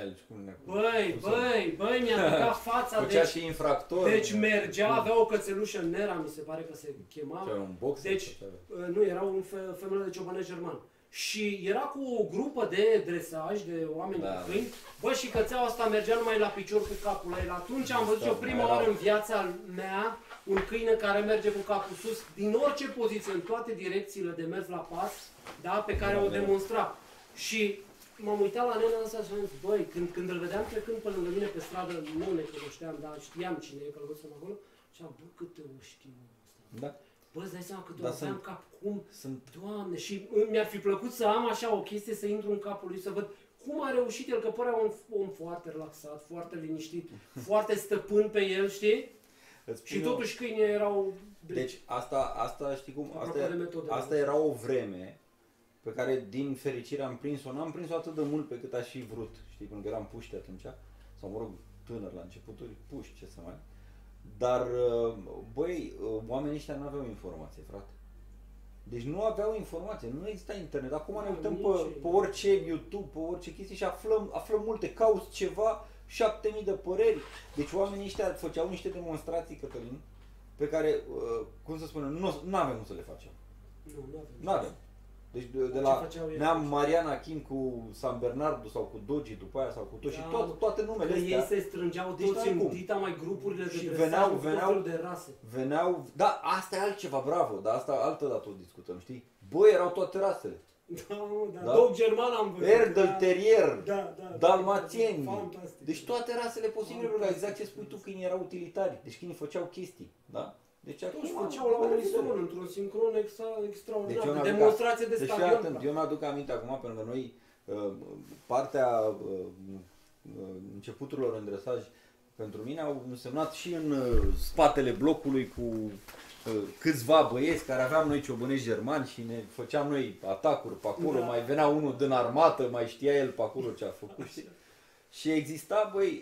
Băi, mi-a picat fața. Făcea și infractor. Deci mergea, avea o cățelușă Nera, mi se pare că se chema. Un boxer, deci, nu, era un femeie de ciobănesc german. Și era cu o grupă de dresaj, de oameni cu câini, bă, și cățeaua asta mergea numai la picior cu capul la el. Atunci am văzut eu prima oară în viața mea un câine care merge cu capul sus, din orice poziție, în toate direcțiile de mers la pas, da, pe care o demonstra. Și m-am uitat la nena asta și am zis, băi, când îl vedeam trecând pe lângă mine pe stradă, nu ne cunoșteam, dar știam cine e, că îl văzusem acolo, și am, bă, câte o știu ăsta. Da. Bă, îți dai seama cât o aveam cap, cum, Doamne, și mi-ar fi plăcut să am așa o chestie, să intru în capul lui, să văd cum a reușit el, că părea un om foarte relaxat, foarte liniștit, foarte stăpân pe el, știi? Și totuși câinii erau... Deci asta știi cum, asta era o vreme pe care din fericire am prins-o, n-am prins-o atât de mult pe cât aș fi vrut, știi, pentru că eram puști atunci, sau mă rog, tânăr la începuturi, puști, ce să mai... Dar, băi, oamenii ăștia nu aveau informație, frate. Deci nu aveau informație, nu exista internet. Acum ne uităm pe orice YouTube, pe orice chestie și aflăm multe, cauți ceva, 7000 de păreri. Deci oamenii ăștia făceau niște demonstrații, Cătălin, pe care, cum să spunem, nu avem cum să le facem. Nu avem. Deci de la neam Mariana Kim cu San Bernardo sau cu Dogi după aia sau cu toți și toate numele astea. Ei se strângeau toți în dita mai grupurile de dresaj, veneau de rase. Da, asta e altceva, bravo, dar asta altă dată o discutăm, știi? Băi, erau toate rasele. Da. Dog german am văzut. Erdel, terrier, dalmatieni. Fantastic. Deci toate rasele posibile, exact ce spui tu, câinii erau utilitari. Deci câinii făceau chestii, da? Deci toți făceau la unison, într-un sincron extraordinar. Deci Demonstrație de stadion. Atent, eu mi-aduc aminte acum, pentru că noi, partea începuturilor în dresaj, pentru mine au însemnat și în spatele blocului cu câțiva băieți care aveam noi ciobănești germani și ne făceam noi atacuri pe acolo, mai venea unul din armată, mai știa el pe acolo ce a făcut, știi? Și exista, băi,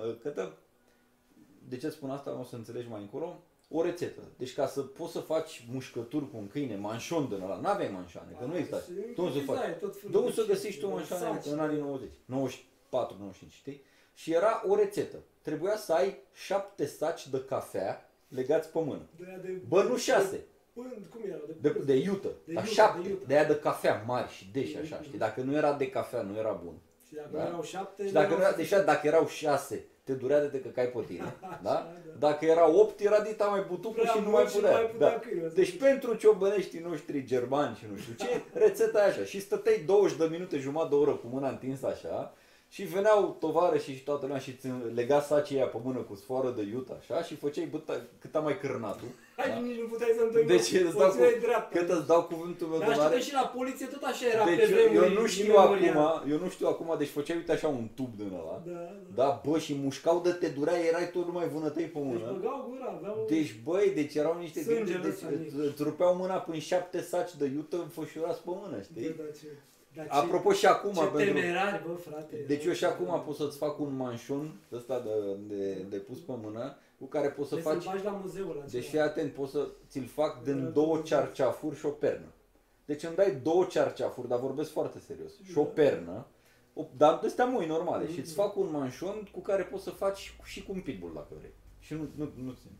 de ce spun asta, o să înțelegi mai încolo, o rețetă. Deci ca să poți să faci mușcături cu un câine, manșon din ăla, n-aveai manșoane, că nu exista. Tu unde să faci? De unde să găsești tu manșoane în anii 90, 94, 95, știi? Și era o rețetă. Trebuia să ai 7 saci de cafea legați pe mână. Bă, nu 6. Cum era? De iută. Dar 7. De aia de cafea mari și deși așa, știi? Dacă nu era de cafea, nu era bun. Și dacă erau 7... Și dacă erau 6, te durea de te căcai pe tine, da? Dacă era 8, era dita mai butucă și nu mai putea. Da. Deci pentru ciobăneștii noștri germani și nu știu ce, rețeta e așa. Și stăteai 20 de minute, jumătate de oră cu mâna întinsă așa, și veneau tovarășii și toată lumea și îți lega sacii aia pe mână cu sfoară de iută așa și făceai cât mai cârnatul. Hai, nici nu puteai să întâlni. Deci îți dau cuvântul meu de mare. Dar și la poliție tot așa era deci pe vremuri. Eu nu știu acum, deci făceai uite așa un tub din ăla. Da, bă, și mușcau de te durea, erai tot numai vânătăi pe mână. Deci băgau gura, aveau... Deci băi, deci erau niște îți rupeau mâna până 7 saci de iută înfășurați pe mână, știi? Apropo și acum, temerari, bă, frate. Deci eu și acum pot să-ți fac un manșon ăsta de pus pe mână, cu care poți să faci... Să-l faci la muzeul. Deci fii atent, pot să ți-l fac din 2 cearceafuri și o pernă. Deci îmi dai 2 cearceafuri, dar vorbesc foarte serios, și o pernă, dar astea mui normale, și îți fac un manșon cu care poți să faci și cu un pitbull dacă vrei. Și nu țin.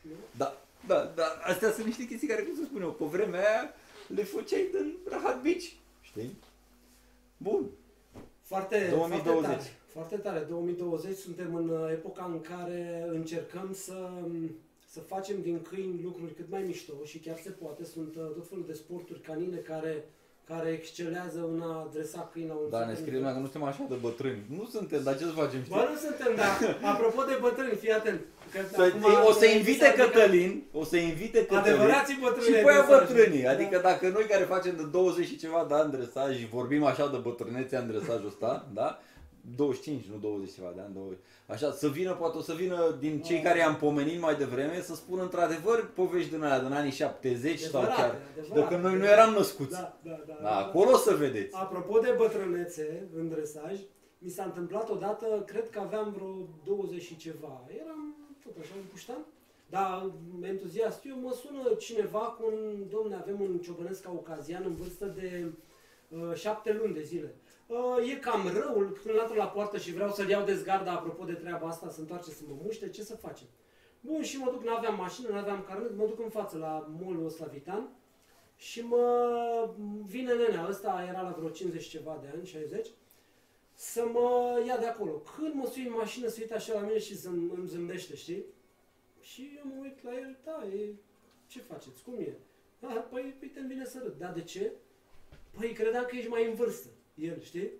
Da, astea sunt niște chestii care, cum să spun eu, pe vremea aia le făceai din Rahat Beach, știi? Bun. 2020. Foarte tare. 2020 suntem în epoca în care încercăm să facem din câini lucruri cât mai mișto și chiar se poate. Sunt tot felul de sporturi canine care excelează în a dresa câini la un Da, ne scrie lumea că nu suntem așa de bătrâni. Nu suntem, dar ce să facem, știi? Bă, nu suntem, dar apropo de bătrâni, fii atent. O să invite Cătălin, adevărații bătrâni și pe aia bătrânii. Adică dacă noi care facem de 20 și ceva de ani dresaj și vorbim așa de bătrânețe în dresajul ăsta, da? 25, nu 20 ceva de ani, 20. Așa, poate o să vină din cei care i-am pomenit mai devreme să spună într-adevăr povești din alea, din anii 70 sau chiar de când noi nu eram născuți. Da, acolo o să vedeți. Apropo de bătrânețe în dresaj, mi s-a întâmplat odată, cred că aveam vreo 20 și ceva. Eram tot așa un puștan, dar entuziast. Eu mă sună cineva cu domne, avem un ciobănesc caucazian în vârstă de 7 luni de zile. E cam răul, când intră la poartă și vreau să-l iau de zgarda, apropo de treaba asta, să întoarce să mă muște, ce să facem? Bun, și mă duc, n-aveam mașină, n-aveam carnet, mă duc în față la mall-ul Oslavitan și vine nenea, ăsta era la vreo 50 ceva de ani, 60, să mă ia de acolo. Când mă sui în mașină, se uită așa la mine și îmi zâmbește, știi? Și eu mă uit la el, ce faceți, cum e? Păi, uite, îmi vine să râd. Da, de ce? Păi, credeam că ești mai în vârstă, el, știi?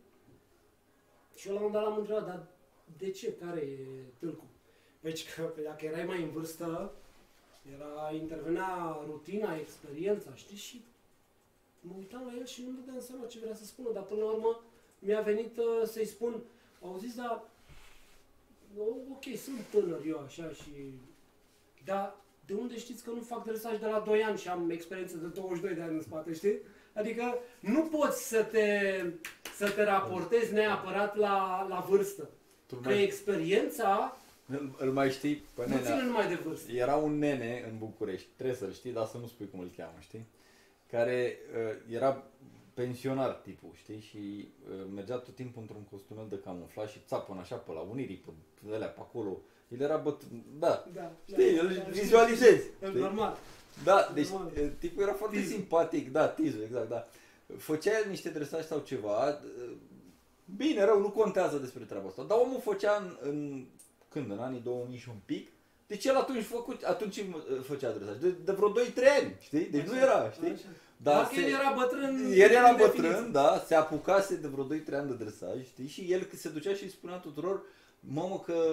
Și eu la un moment dat l-am întrebat, dar de ce? Care e tâlcul? Păi, dacă erai mai în vârstă, intervenea rutina, experiența, știi? Și mă uitam la el și nu-mi dădeam seama ce vrea să spună, dar până la urmă mi-a venit să-i spun, auziți, dar ok, sunt tânăr eu așa și... Dar de unde știți că nu fac dresaj de la 2 ani și am experiență de 22 de ani în spate, știi? Adică nu poți să te raportezi neapărat la vârstă. Că experiența îl mai știi? Nu ține numai de vârstă. Era un nene în București, trebuie să-l știi, dar să nu spui cum îl cheamă, știi? Care era pensionar tipul, știi? Și mergea tot timpul într-un costumel de camuflaj și țapă așa pe la unii, pe alea pe acolo. El era știi, îl vizualizezi. Normal. Da, deci tipul era foarte simpatic, Tizu, exact, da. Făcea el niște dresaj sau ceva, bine, rău, nu contează despre treaba asta, dar omul făcea în anii 2000 și un pic, deci el atunci făcea dresaj, de vreo 2-3 ani, știi? Deci nu era, știi? Dar el era bătrân. El era bătrân, da, se apucase de vreo 2-3 ani de dresaj, știi? Și el se ducea și îi spunea tuturor, mamă că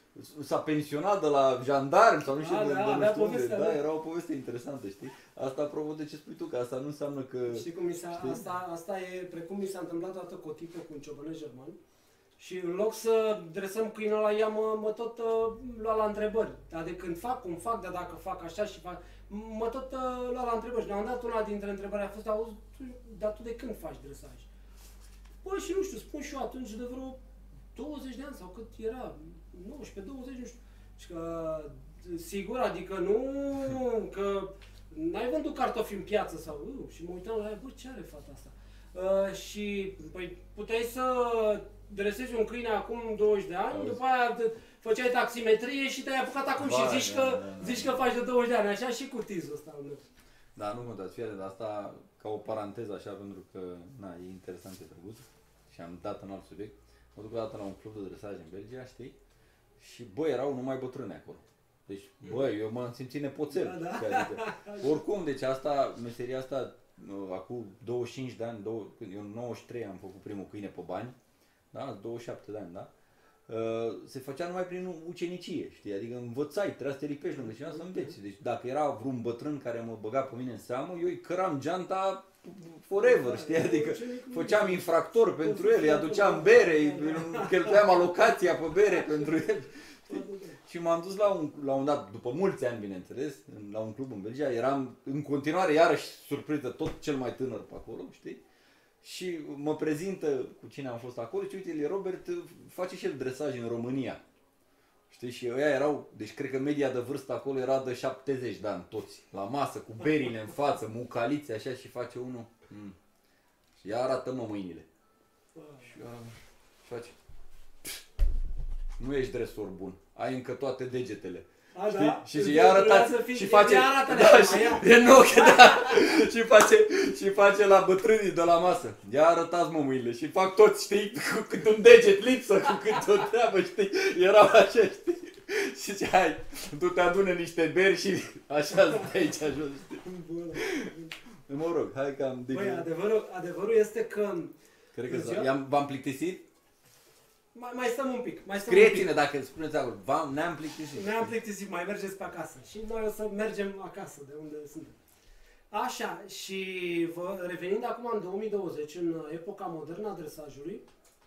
s-a pensionat de la jandarmi sau nu știu de avea nu știu unde. Da, da. era o poveste interesantă, știi? Asta apropo de ce spui tu, că asta nu înseamnă că... Știi cum asta e precum mi s-a întâmplat toată cu o tipă cu un ciobănesc german. Și în loc să dresăm câinele la ea, mă tot lua la întrebări. Dar de când fac, cum fac, de dacă fac așa și fac... Mă tot lua la întrebări. Și mi-am dat una dintre întrebări, a fost, auzi, dar tu de când faci dresaj? Băi, și nu știu, spun și eu atunci de vreo 20 de ani sau cât era, 19, 20, nu știu. Și că, sigur, adică nu, că n-ai vândut cartofi în piață sau... și mă uitam la ea, bă, ce are fata asta? Și, păi, puteai să dresezi un câine acum 20 de ani, după aia făceai taximetrie și te-ai apucat acum și zici că faci de 20 de ani, așa și cu tizul ăsta al meu. Da, nu contează, fie de asta ca o paranteză așa, pentru că, na, e interesant, e drăguț și am dat în alt subiect. Mă duc o dată la un club de dresaj în Belgia, știi? Și, bă, erau numai bătrâni acolo. Deci, bă, eu m-am simțit nepoțel. Da. Adică, oricum, deci asta, meseria asta, acum 25 de ani, eu în 93 am făcut primul câine pe bani, da, 27 de ani, da? Se făcea numai prin ucenicie, știi? Adică învățai, trebuia să te lipești lângă cineva să înveți. Deci dacă era vreun bătrân care mă băga pe mine în seamă, eu îi căram geanta forever, știi? Adică făceam infractor pentru el, îi aduceam bere, îi cheltuiam alocația pe bere pentru el. Și m-am dus la un dat, după mulți ani, bineînțeles, la un club în Belgia, eram în continuare iarăși surpriză, tot cel mai tânăr pe acolo, știi? Și mă prezintă cu cine am fost acolo și uite, Robert face și el dresaj în România. Știi? Și ăia erau, deci cred că media de vârstă acolo era de 70 de ani toți, la masă, cu berile în față, mucalițe așa și face unul. Și ia arată-mă mâinile. Și face. Nu ești dresor bun, ai încă toate degetele. A, da? Și i-a arătat și face și face la bătrânii de la masă. Ia arătați mă mâinile și fac toți, știi, cu cât un deget lipsă, cu cât o treabă, știi, erau așa, știi. Și zice, hai, tu te adune niște beri și așa de aici jos, știi. Mă rog, hai că am... Băi, adevărul este că... Cred că v-am plictisit? Mai stăm un pic. Scrieți-ne dacă spuneți acolo. Ne-am plictisit. Ne-am plictisit, mai mergeți pe acasă. Și noi o să mergem acasă, de unde suntem. Așa, și revenind acum în 2020, în epoca modernă a dresajului,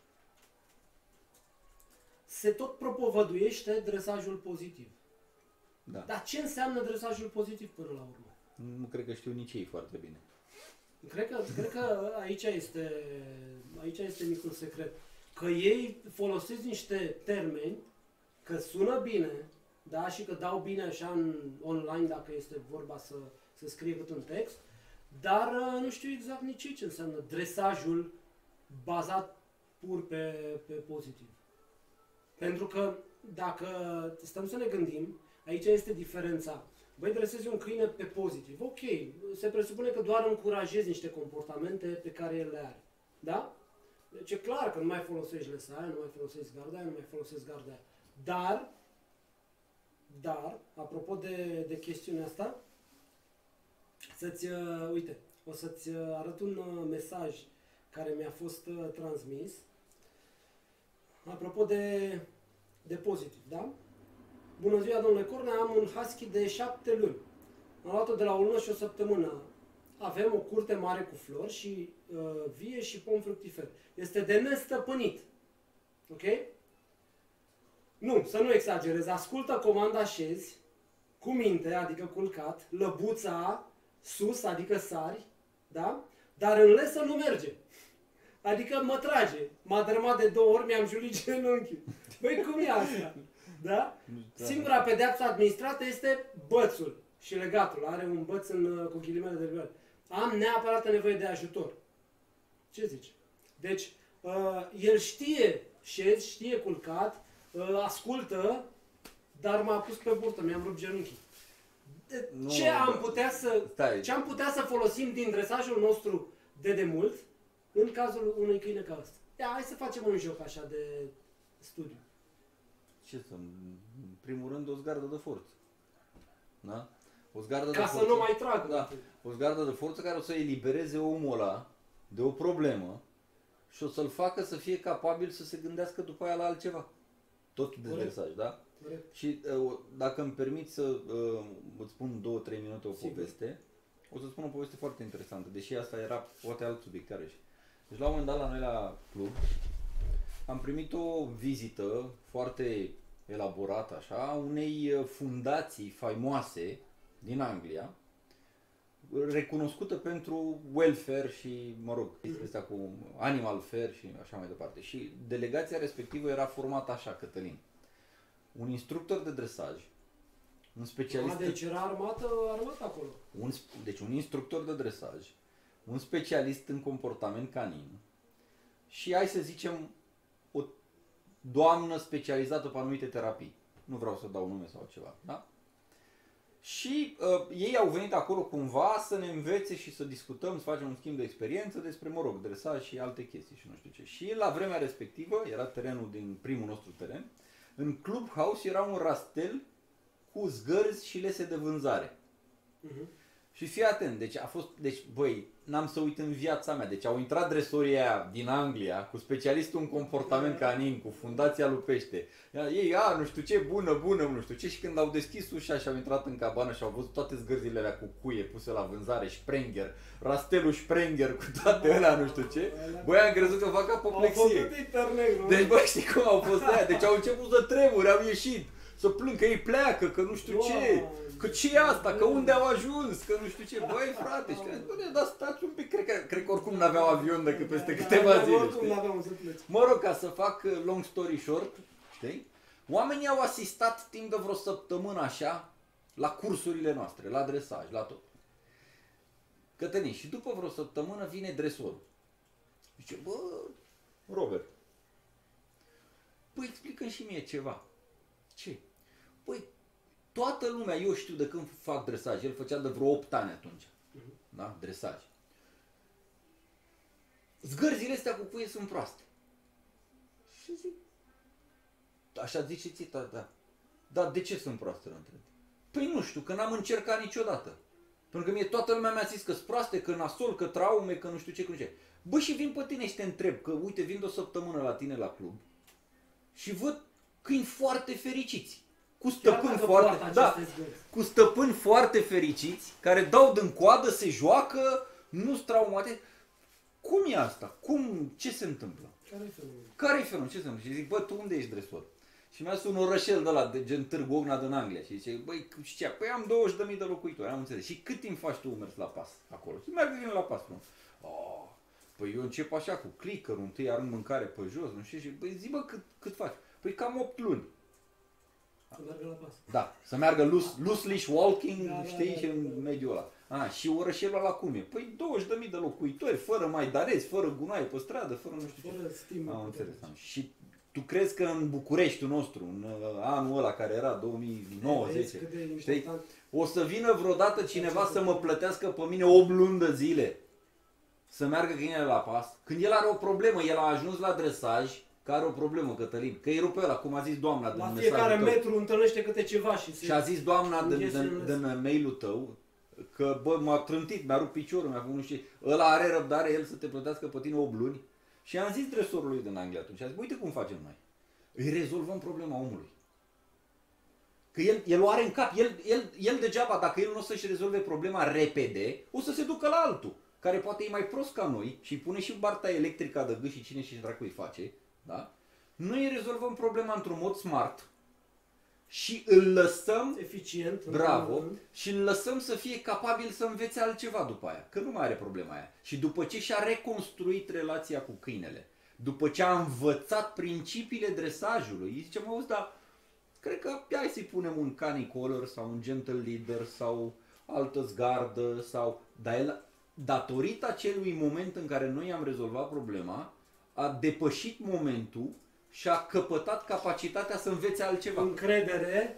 se tot propovăduiește dresajul pozitiv. Da. Dar ce înseamnă dresajul pozitiv până la urmă? Nu cred că știu nici ei foarte bine. Cred că aici este micul secret. Că ei folosesc niște termeni, că sună bine, da, și că dau bine așa în online dacă este vorba să scrie cât un text, dar nu știu exact nici ce înseamnă dresajul bazat pur pe pozitiv. Pentru că dacă stăm să ne gândim, aici este diferența. Băi, dresezi un câine pe pozitiv. Ok, se presupune că doar încurajezi niște comportamente pe care el le are. Da? Deci e clar că nu mai folosești lesaia, nu mai folosești garda aia, nu mai folosești garda aia. Dar, apropo de chestiunea asta, uite, o să-ți arăt un mesaj care mi-a fost transmis. Apropo de pozitiv, da? Bună ziua, domnule Cornea, am un husky de 7 luni. Am luat-o de la o lună și o săptămână. Avem o curte mare cu flori și vie și pom fructifer. Este de nestăpânit. Ok? Nu, să nu exagerez. Ascultă comanda șezi, cu minte, adică culcat, lăbuța sus, adică sari, da? Dar în lesă nu merge. Adică mă trage. M-a dărâmat de 2 ori, mi-am julit genunchiul. Băi, cum e asta? Da? Singura pedeapsă administrată este bățul și legatul. Are un băț cu ghilimele de rigoare. Am neapărat nevoie de ajutor. Ce zici? Deci, el știe șez, știe culcat, ascultă, dar m-a pus pe burtă, mi-am rupt genunchii. Ce am putea să folosim din dresajul nostru de demult în cazul unui câine ca ăsta? Ia, hai să facem un joc așa de studiu. Ce să... În primul rând o zgardă de forță. Da? O zgardă ca de forță. Să nu mai tragă. Da. O zgardă de forță care o să elibereze omul ăla de o problemă și o să-l facă să fie capabil să se gândească după aia la altceva. tot de dresaj, da? Corect. Și dacă îmi permiți să îți spun 2-3 minute o poveste, o să spun o poveste foarte interesantă, deși asta era poate alt subiect iarăși. Deci la un moment dat la noi la club am primit o vizită foarte elaborată așa, unei fundații faimoase din Anglia, recunoscută pentru welfare și, mă rog, chestia asta cu animal fair și așa mai departe. Și delegația respectivă era formată așa, Cătălin. Un instructor de dresaj, un specialist... Deci era armată acolo. Deci un instructor de dresaj, un specialist în comportament canin și, hai să zicem, o doamnă specializată pe anumite terapii. Nu vreau să dau nume sau ceva, da? Și ei au venit acolo cumva să ne învețe și să discutăm, să facem un schimb de experiență despre, mă rog, dresaj și alte chestii și nu știu ce. Și la vremea respectivă, era terenul din primul nostru teren, în Clubhouse era un rastel cu zgărzi și lese de vânzare. Și fii atent, deci băi, n-am să uit în viața mea, deci au intrat dresorii aia din Anglia cu specialistul în comportament canin, cu Fundația Lupește. Ei, nu știu ce, bună, nu știu ce, și când au deschis ușa și au intrat în cabană și au văzut toate zgărzile alea cu cuie puse la vânzare, Sprenger, rastelul Sprenger cu toate alea, nu știu ce, băi, am crezut că fac apoplexie. Deci, băi, știi cum au fost aia? Deci au început să tremure, au ieșit, să plâng că ei pleacă, că nu știu ce. Că ce e asta? Că unde au ajuns? Că nu știu ce. Băi, frate, și dar stați un pic, cred că oricum n-aveau avion decât peste câteva zile, știi? Mă rog, ca să fac long story short, știi? Oamenii au asistat timp de vreo săptămână așa la cursurile noastre, la dresaj, la tot. Cătălin, și după vreo săptămână vine dresorul. Zice, bă, Robert, păi explică-mi și mie ceva. Ce? Păi, toată lumea, eu știu de când fac dresaj, el făcea de vreo 8 ani atunci, da? Dresaj. Zgărzile astea cu cuie sunt proaste. Și zic, așa zice ție, da. Dar de ce sunt proaste, îl întreb? Păi nu știu, că n-am încercat niciodată. Pentru că mie toată lumea mi-a zis că sunt proaste, că nasol, că traume, că nu știu ce, că nu știu ce. Bă, și vin pe tine și te întreb, că uite, vin de o săptămână la tine la club și văd câini foarte fericiți. Cu stăpâni foarte fericiți, care dau din coadă, se joacă, nu sunt traumate. Cum e asta? Ce se întâmplă? Care-i fenomenul? Ce se întâmplă? Și zic, bă, tu unde ești dresor? Și mi-a sunat un orășel de ăla, de gen Târgu Ocna din Anglia. Și zice, băi, știa, păi am 20.000 de locuitori, am înțeles. Și cât timp faci tu mers la pas acolo? Și merg din la pas. Păi eu încep așa cu clicker-ul, întâi arunc mâncare pe jos, nu știu, și băi, zi, bă, cât faci? Păi cam 8 luni. Să meargă la pas. Da, să meargă loose-leash walking, știi, și în mediul ăla. Și orășelul ăla cum e? Păi 20.000 de locuitori, fără maidanezi, fără gunoaie pe stradă, fără nu știu ce. Stimă. Am înțeles. Și tu crezi că în Bucureștiul nostru, în anul ăla care era 2019, știi, o să vină vreodată cineva să mă plătească pe mine 8 luni de zile să meargă câinele la pas? Când el are o problemă, el a ajuns la dresaj, că are o problemă, Cătălin, că e rupe ăla, cum a zis doamna din mesajul tău. La fiecare metru întâlnește câte ceva și a zis doamna din mail-ul tău că, bă, m-a trântit, mi-a rupt piciorul, mi-a făcut nu știu ce, ăla are răbdare, el să te plătească pe tine 8 luni. Și am zis dresorului din Anglia atunci, a zis, uite cum facem noi. Îi rezolvăm problema omului. Că el o are în cap, el degeaba, dacă el nu o să-și rezolve problema repede, o să se ducă la altul, care poate e mai prost ca noi și îi pune și barta electrică de gât și cine și dracu îi face. Da? Noi rezolvăm problema într-un mod smart și îl lăsăm eficient, bravo, și îl lăsăm să fie capabil să învețe altceva după aia, că nu mai are problema aia. Și după ce și-a reconstruit relația cu câinele, după ce a învățat principiile dresajului, îi zicem, auzi, dar cred că hai să-i punem un canny collar sau un gentle leader sau altă zgardă sau... Dar el, datorită acelui moment în care noi am rezolvat problema, a depășit momentul și a căpătat capacitatea să învețe altceva. Încredere,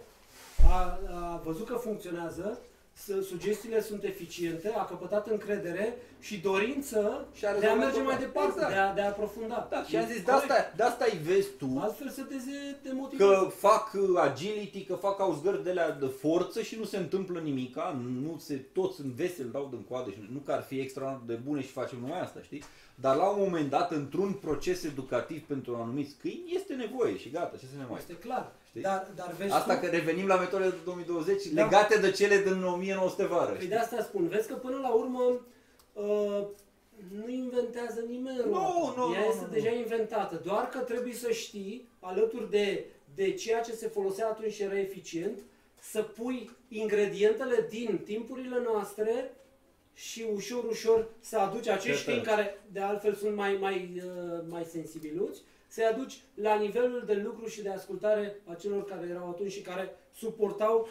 a văzut că funcționează, sugestiile sunt eficiente, a căpătat încredere și dorință de a merge mai departe, de a aprofunda. Da, și am zis, de asta îi vezi tu, altfel să te demotivezi. Că fac agility, că fac auzgări de alea de forță și nu se întâmplă nimica, toți sunt veseli, dau din coadă și nu că ar fi extraordinar de bune și facem numai asta, știi? dar la un moment dat, într-un proces educativ pentru anumiți câini, este nevoie și gata, ce să ne mai... Este clar. Știi? Dar vezi asta tu... că revenim la metodele de 2020, legate de cele din 1900 vară. Păi de asta spun, vezi că până la urmă nu inventează nimeni roata. Ea este deja inventată, doar că trebuie să știi, alături de ceea ce se folosea atunci și era eficient, să pui ingredientele din timpurile noastre și ușor, ușor să aduci acești câini care de altfel sunt mai sensibiluți, să-i aduci la nivelul de lucru și de ascultare a celor care erau atunci și care suportau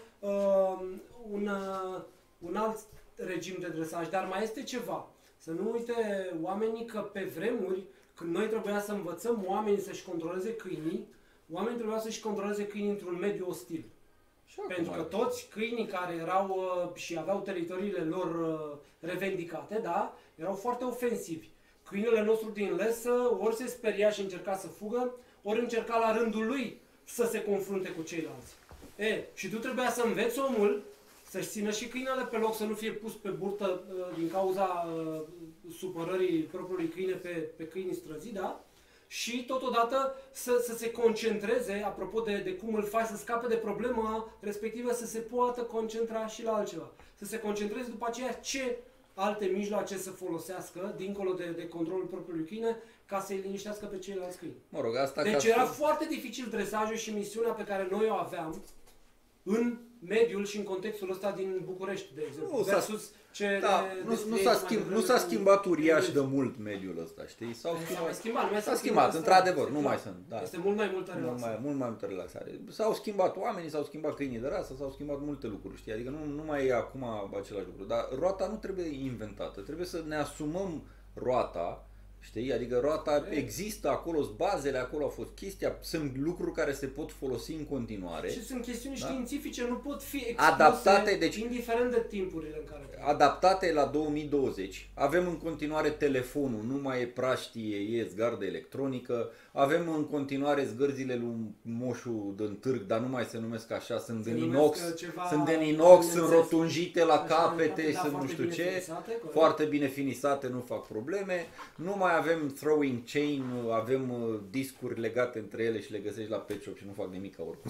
un alt regim de dresaj. Dar mai este ceva. Să nu uite oamenii că pe vremuri, când noi trebuia să învățăm oamenii să-și controleze câinii, oamenii trebuia să-și controleze câinii într-un mediu ostil. Pentru că toți câinii care erau și aveau teritoriile lor revendicate, da, erau foarte ofensivi. Câinele nostru din lesă ori se speria și încerca să fugă, ori încerca la rândul lui să se confrunte cu ceilalți. Și tu trebuia să înveți omul să-și țină și câinele pe loc, să nu fie pus pe burtă din cauza supărării propriului câine pe câinii străzi, da? Și totodată să se concentreze, apropo de cum îl faci să scape de problema respectivă, să se poată concentra și la altceva. Să se concentreze după aceea ce alte mijloace să folosească, dincolo de controlul propriului câine, ca să-i liniștească pe ceilalți câini. Mă rog, asta deci era foarte dificil dresajul și misiunea pe care noi o aveam în mediul și în contextul ăsta din București, de exemplu. Versus ce nu s-a schimbat uriaș de mult mediul ăsta, știi? S-a schimbat, într-adevăr, nu mai sunt. Da. Este mult mai multă relaxare. Mult mai multă relaxare. S-au schimbat oamenii, s-au schimbat câinii de rasă, s-au schimbat multe lucruri, știi? Adică nu mai e acum același lucru. Dar roata nu trebuie inventată, trebuie să ne asumăm roata. Știi? Adică roata există acolo, bazele acolo au fost chestia, sunt lucruri care se pot folosi în continuare. Și sunt chestiuni științifice, nu pot fi expuse adaptate, deci, indiferent de timpurile în care... Adaptate la 2020. Avem în continuare telefonul, nu mai e praștie, e zgardă electronică. Avem în continuare zgărzile lui Moșu din târg, dar nu mai se numesc așa, sunt din inox, sunt rotunjite la capete, sunt nu știu ce, foarte bine finisate, nu fac probleme. Nu mai avem throwing chain, avem discuri legate între ele și le găsești la pet shop și nu fac nimic oricum.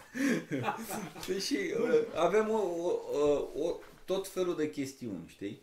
Deci avem tot felul de chestiuni, știi?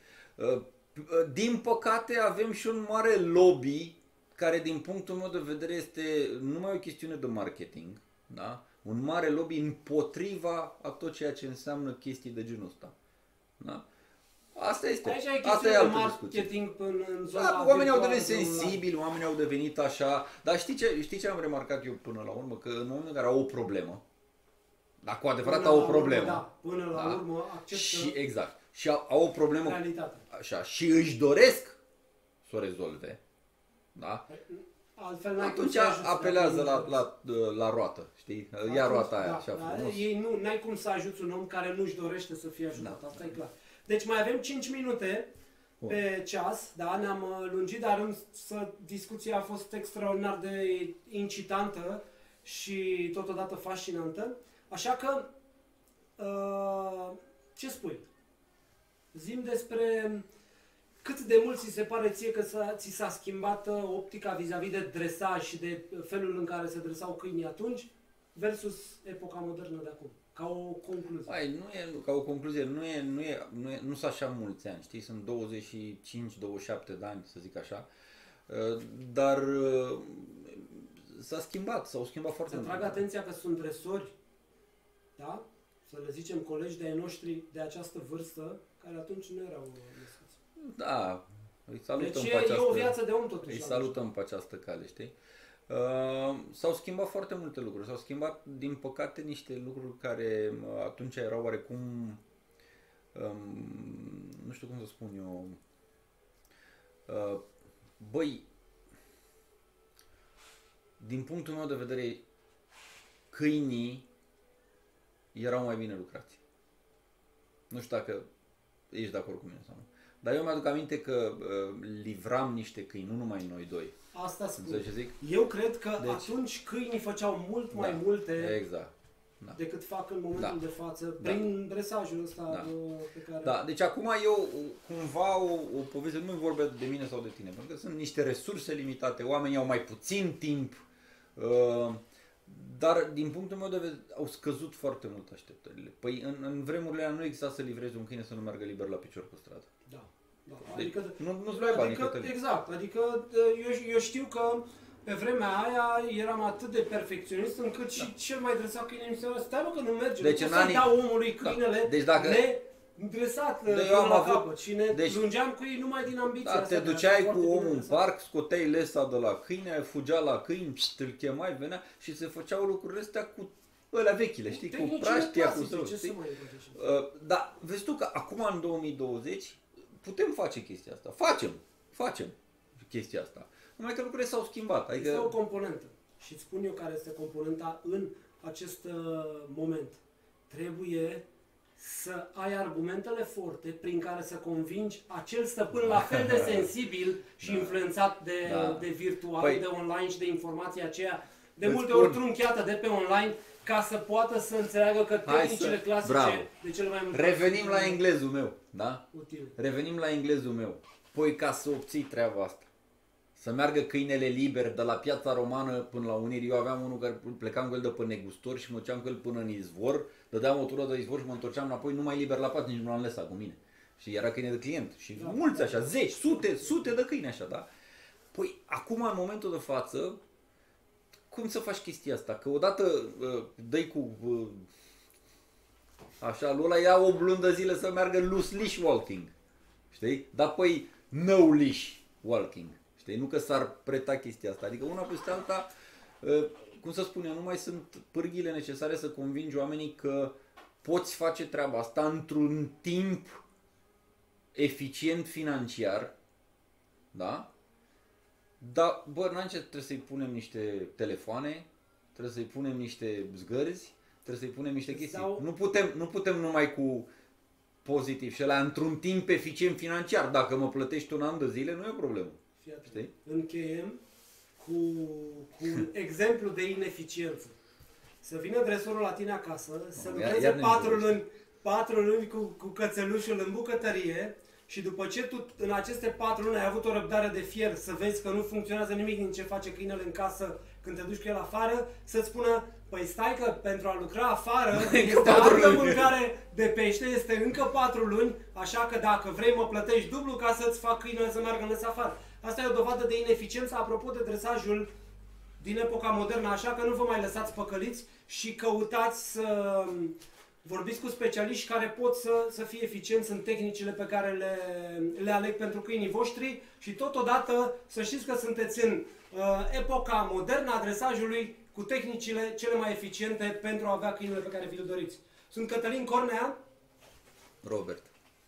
Din păcate avem și un mare lobby care din punctul meu de vedere este numai o chestiune de marketing, da? Un mare lobby împotriva a tot ceea ce înseamnă chestii de genul ăsta. Da? Asta este. Asta e altă marketing în zona. Da, oamenii au devenit sensibili, oamenii au devenit așa. Dar știi ce am remarcat eu până la urmă? Că în momentul în care au o problemă, dar cu adevărat au o problemă. Da, până la urmă acceptă. Și exact. Și au o problemă. Realitate. Așa, și își doresc să o rezolve. Da? Altfel atunci apelează la roată, știi? Ia roata aia, așa frumos. Ei n-ai cum să ajuți un om care nu-și dorește să fie ajutat, asta e clar. Deci mai avem 5 minute pe ceas, da, ne-am lungit, dar discuția a fost extraordinar de incitantă și totodată fascinantă. Așa că, ce spui? Zi-mi despre cât de mult ți se pare ție că ți s-a schimbat optica vis-a-vis de dresaj și de felul în care se dresau câinii atunci versus epoca modernă de acum. Ca o concluzie. Ca o concluzie, nu sunt așa mulți ani, știi? Sunt 25-27 de ani, să zic așa. Dar s-au schimbat foarte mult. Să trag atenția că sunt dresori, da? Să le zicem colegi de-ai noștri de această vârstă, care atunci nu erau născuți. Da, îi salutăm deci pe această, e o viață de om totuși. Îi salutăm pe această cale, știi? S-au schimbat foarte multe lucruri. S-au schimbat, din păcate, niște lucruri care atunci erau oarecum, nu știu cum să spun eu, băi, din punctul meu de vedere, câinii erau mai bine lucrați. Nu știu dacă ești de acord cu mine sau nu. Dar eu mi-aduc aminte că livram niște câini, nu numai noi doi. Asta spun. Ce zic? Eu cred că atunci câinii făceau mult mai multe decât fac în momentul de față, prin dresajul ăsta pe care... Da, deci acum eu cumva o poveste, nu vorbesc de mine sau de tine, pentru că sunt niște resurse limitate, oamenii au mai puțin timp, dar din punctul meu de vedere au scăzut foarte mult așteptările. Păi în vremurile alea nu exista să livrezi un câine să nu meargă liber la picior pe stradă. Da. Deci, Adică, nu-ți luai banii, Cătălin. Exact, adică eu știu că pe vremea aia eram atât de perfecționist încât și cel mai dresat câine mi se spunea, stai bă că nu merge, deci nu să-i dau omului câinele nedresat până la capăt și ne lungeam cu ei numai din ambiția asta. Te duceai cu omul în parc, scoteai lesa de la câine, fugea la câini, îl chemai, venea și se făceau lucrurile astea cu ălea vechile, știi, cu praștia, cu său, știi? Dar vezi tu că acum în 2020 putem face chestia asta, facem chestia asta. Numai că lucrurile s-au schimbat. Adică... Este o componentă. Și îți spun eu care este componenta în acest moment. Trebuie să ai argumentele forte prin care să convingi acel stăpân la fel de sensibil și influențat de virtual, de online și de informația aceea, de multe ori trunchiată de pe online, ca să poată să înțeleagă că tehnicile clasice de cele mai multe... Revenim la englezul meu, da? Util. Revenim la englezul meu. Păi ca să obții treaba asta, să meargă câinele liber de la Piața Romană până la Unirii. Eu aveam unul care plecam cu el de pe Negustor și mă duceam cu el până în Izvor, dădeam o tură de Izvor și mă întorceam înapoi numai liber la pat, nici nu l-am lăsat cu mine. Și era câine de client și mulți așa, zeci, sute de câini așa, da? Păi acum în momentul de față, cum să faci chestia asta? Că odată dai cu așa, lui ăla ia 8 luni de zile să meargă loose leash walking, știi? Dar păi no leash walking. Nu că s-ar preta chestia asta. Adică una peste alta, cum să spun eu, nu mai sunt pârghile necesare să convingi oamenii că poți face treaba asta într-un timp eficient financiar. Da? Dar, bă, înainte trebuie să-i punem niște telefoane, trebuie să-i punem niște zgărzi, trebuie să-i punem niște chestii. Nu putem numai cu pozitiv și ăla într-un timp eficient financiar. Dacă mă plătești un an de zile, nu e o problemă. Încheiem cu un exemplu de ineficiență. Să vină dresorul la tine acasă, să lucreze 4 luni cu cățelușul în bucătărie și după ce tu în aceste 4 luni ai avut o răbdare de fier să vezi că nu funcționează nimic din ce face câinele în casă când te duci cu el afară, să-ți spună, păi stai că pentru a lucra afară este altă mâncare de pește, este încă 4 luni, așa că dacă vrei mă plătești dublu ca să-ți fac câinele să meargă în afară. Asta e o dovadă de ineficiență apropo de dresajul din epoca modernă, așa că nu vă mai lăsați păcăliți și căutați să vorbiți cu specialiști care pot să fie eficienți în tehnicile pe care le aleg pentru câinii voștri și totodată să știți că sunteți în epoca modernă a dresajului cu tehnicile cele mai eficiente pentru a avea câinele pe care vi-l doriți. Sunt Cătălin Cornea. Robert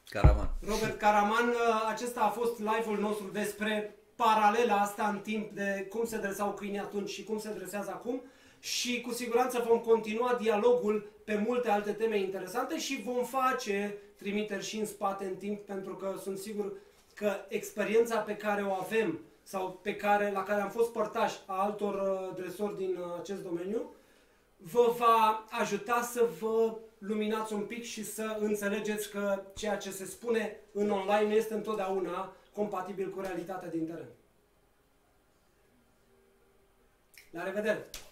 Caraman, acesta a fost live-ul nostru despre paralela asta în timp de cum se dresau câinii atunci și cum se dresează acum și cu siguranță vom continua dialogul pe multe alte teme interesante și vom face trimiteri și în spate în timp pentru că sunt sigur că experiența pe care o avem sau la care am fost părtași a altor dresori din acest domeniu vă va ajuta să vă luminați un pic și să înțelegeți că ceea ce se spune în online nu este întotdeauna compatibil cu realitatea din teren. La revedere!